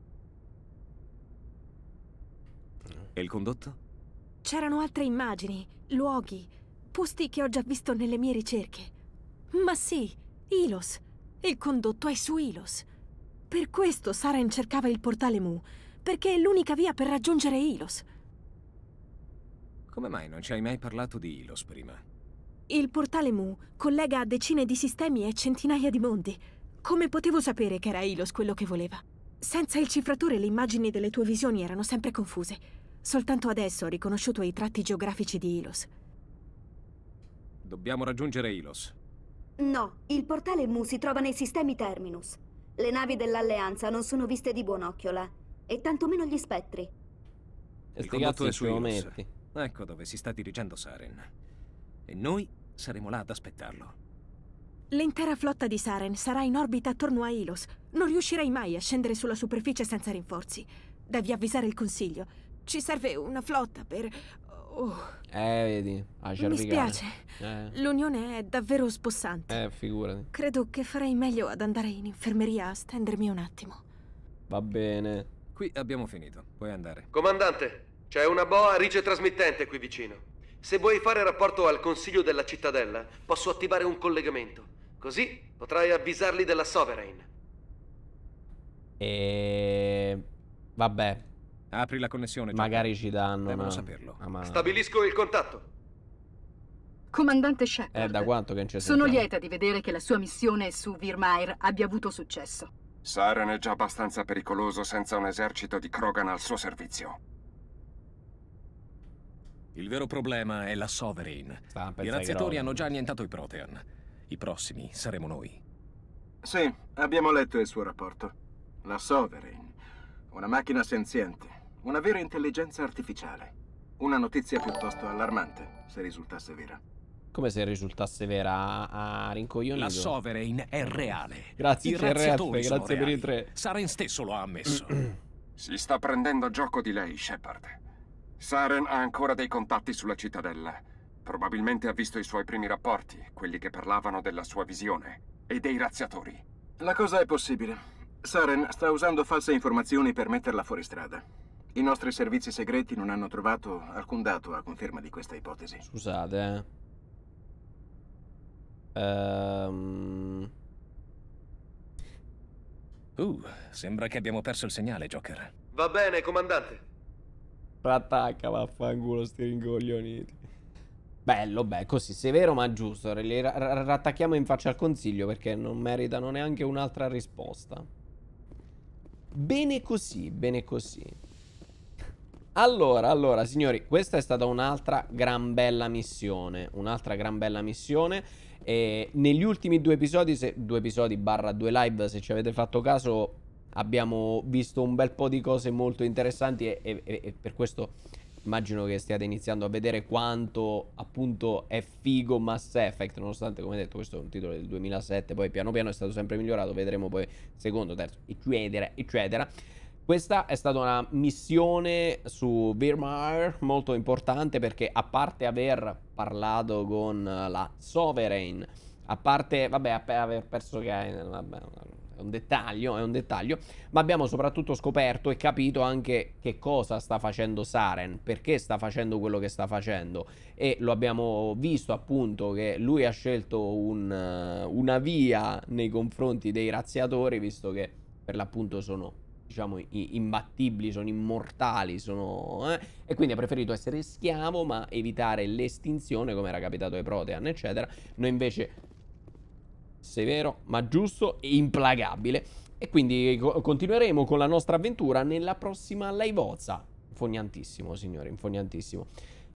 E il condotto? C'erano altre immagini, luoghi, posti che ho già visto nelle mie ricerche. Ma sì, Ilos. Il condotto è su Ilos. Per questo Saren cercava il portale Mu, perché è l'unica via per raggiungere Ilos. Come mai non ci hai mai parlato di Ilos prima? Il portale Mu collega a decine di sistemi e centinaia di mondi. Come potevo sapere che era Ilos quello che voleva? Senza il cifratore le immagini delle tue visioni erano sempre confuse. Soltanto adesso ho riconosciuto i tratti geografici di Ilos. Dobbiamo raggiungere Ilos. No, il portale Mu si trova nei sistemi Terminus. Le navi dell'Alleanza non sono viste di buon occhio là, e tantomeno gli spettri. Il condotto è su Ilos. Ecco dove si sta dirigendo Saren. E noi saremo là ad aspettarlo. L'intera flotta di Saren sarà in orbita attorno a Ilos. Non riuscirei mai a scendere sulla superficie senza rinforzi. Devi avvisare il Consiglio. Ci serve una flotta per... Vedi, mi spiace. L'unione è davvero spossante. Figurati. Credo che farei meglio ad andare in infermeria a stendermi un attimo. Va bene. Qui abbiamo finito, puoi andare. Comandante, c'è una boa ricetrasmittente qui vicino. Se vuoi fare rapporto al Consiglio della Cittadella, posso attivare un collegamento. Così potrai avvisarli della Sovereign. Vabbè. Apri la connessione. Magari ci danno. Devono saperlo. Stabilisco il contatto. Comandante Shepard. Da quanto che non ci sono lieta di vedere che la sua missione su Virmire abbia avuto successo. Saren è già abbastanza pericoloso senza un esercito di Krogan al suo servizio. Il vero problema è la Sovereign. I razziatori hanno già annientato i Protean. I prossimi saremo noi. Sì, abbiamo letto il suo rapporto. La Sovereign. Una macchina senziente. Una vera intelligenza artificiale. Una notizia piuttosto allarmante, se risultasse vera. Come se risultasse vera a rincoglionito. La Sovereign è reale. Grazie I CRF, razziatori sono grazie per i reali. 3. Saren stesso lo ha ammesso. Si sta prendendo gioco di lei, Shepard. Saren ha ancora dei contatti sulla cittadella. Probabilmente ha visto i suoi primi rapporti, quelli che parlavano della sua visione, e dei razziatori. La cosa è possibile. Saren sta usando false informazioni per metterla fuori strada. I nostri servizi segreti non hanno trovato alcun dato a conferma di questa ipotesi. Scusate, Sembra che abbiamo perso il segnale, Joker. Va bene, comandante. attacca, vaffanculo, sti rincoglioniti. Bello, beh, così, severo ma giusto. Li rattacchiamo in faccia al consiglio perché non meritano neanche un'altra risposta. Bene così, bene così. Allora, signori, questa è stata un'altra gran bella missione. Un'altra gran bella missione. E negli ultimi due episodi, /2 live, se ci avete fatto caso, abbiamo visto un bel po' di cose molto interessanti e per questo immagino che stiate iniziando a vedere quanto appunto è figo Mass Effect, nonostante, come detto, questo è un titolo del 2007, poi piano piano è stato sempre migliorato, vedremo poi secondo, terzo, eccetera. Questa è stata una missione su Virmire molto importante perché, a parte aver parlato con la Sovereign, a parte, vabbè, aver perso che vabbè, è un dettaglio, ma abbiamo soprattutto scoperto e capito anche che cosa sta facendo Saren, perché sta facendo quello che sta facendo, e lo abbiamo visto appunto che lui ha scelto una via nei confronti dei razziatori, visto che per l'appunto sono, diciamo, imbattibili, sono immortali, e quindi ha preferito essere schiavo ma evitare l'estinzione, come era capitato ai Protean, eccetera. Noi invece, severo ma giusto e implacabile, e quindi continueremo con la nostra avventura nella prossima liveozza. Infognantissimo, signori, infognantissimo.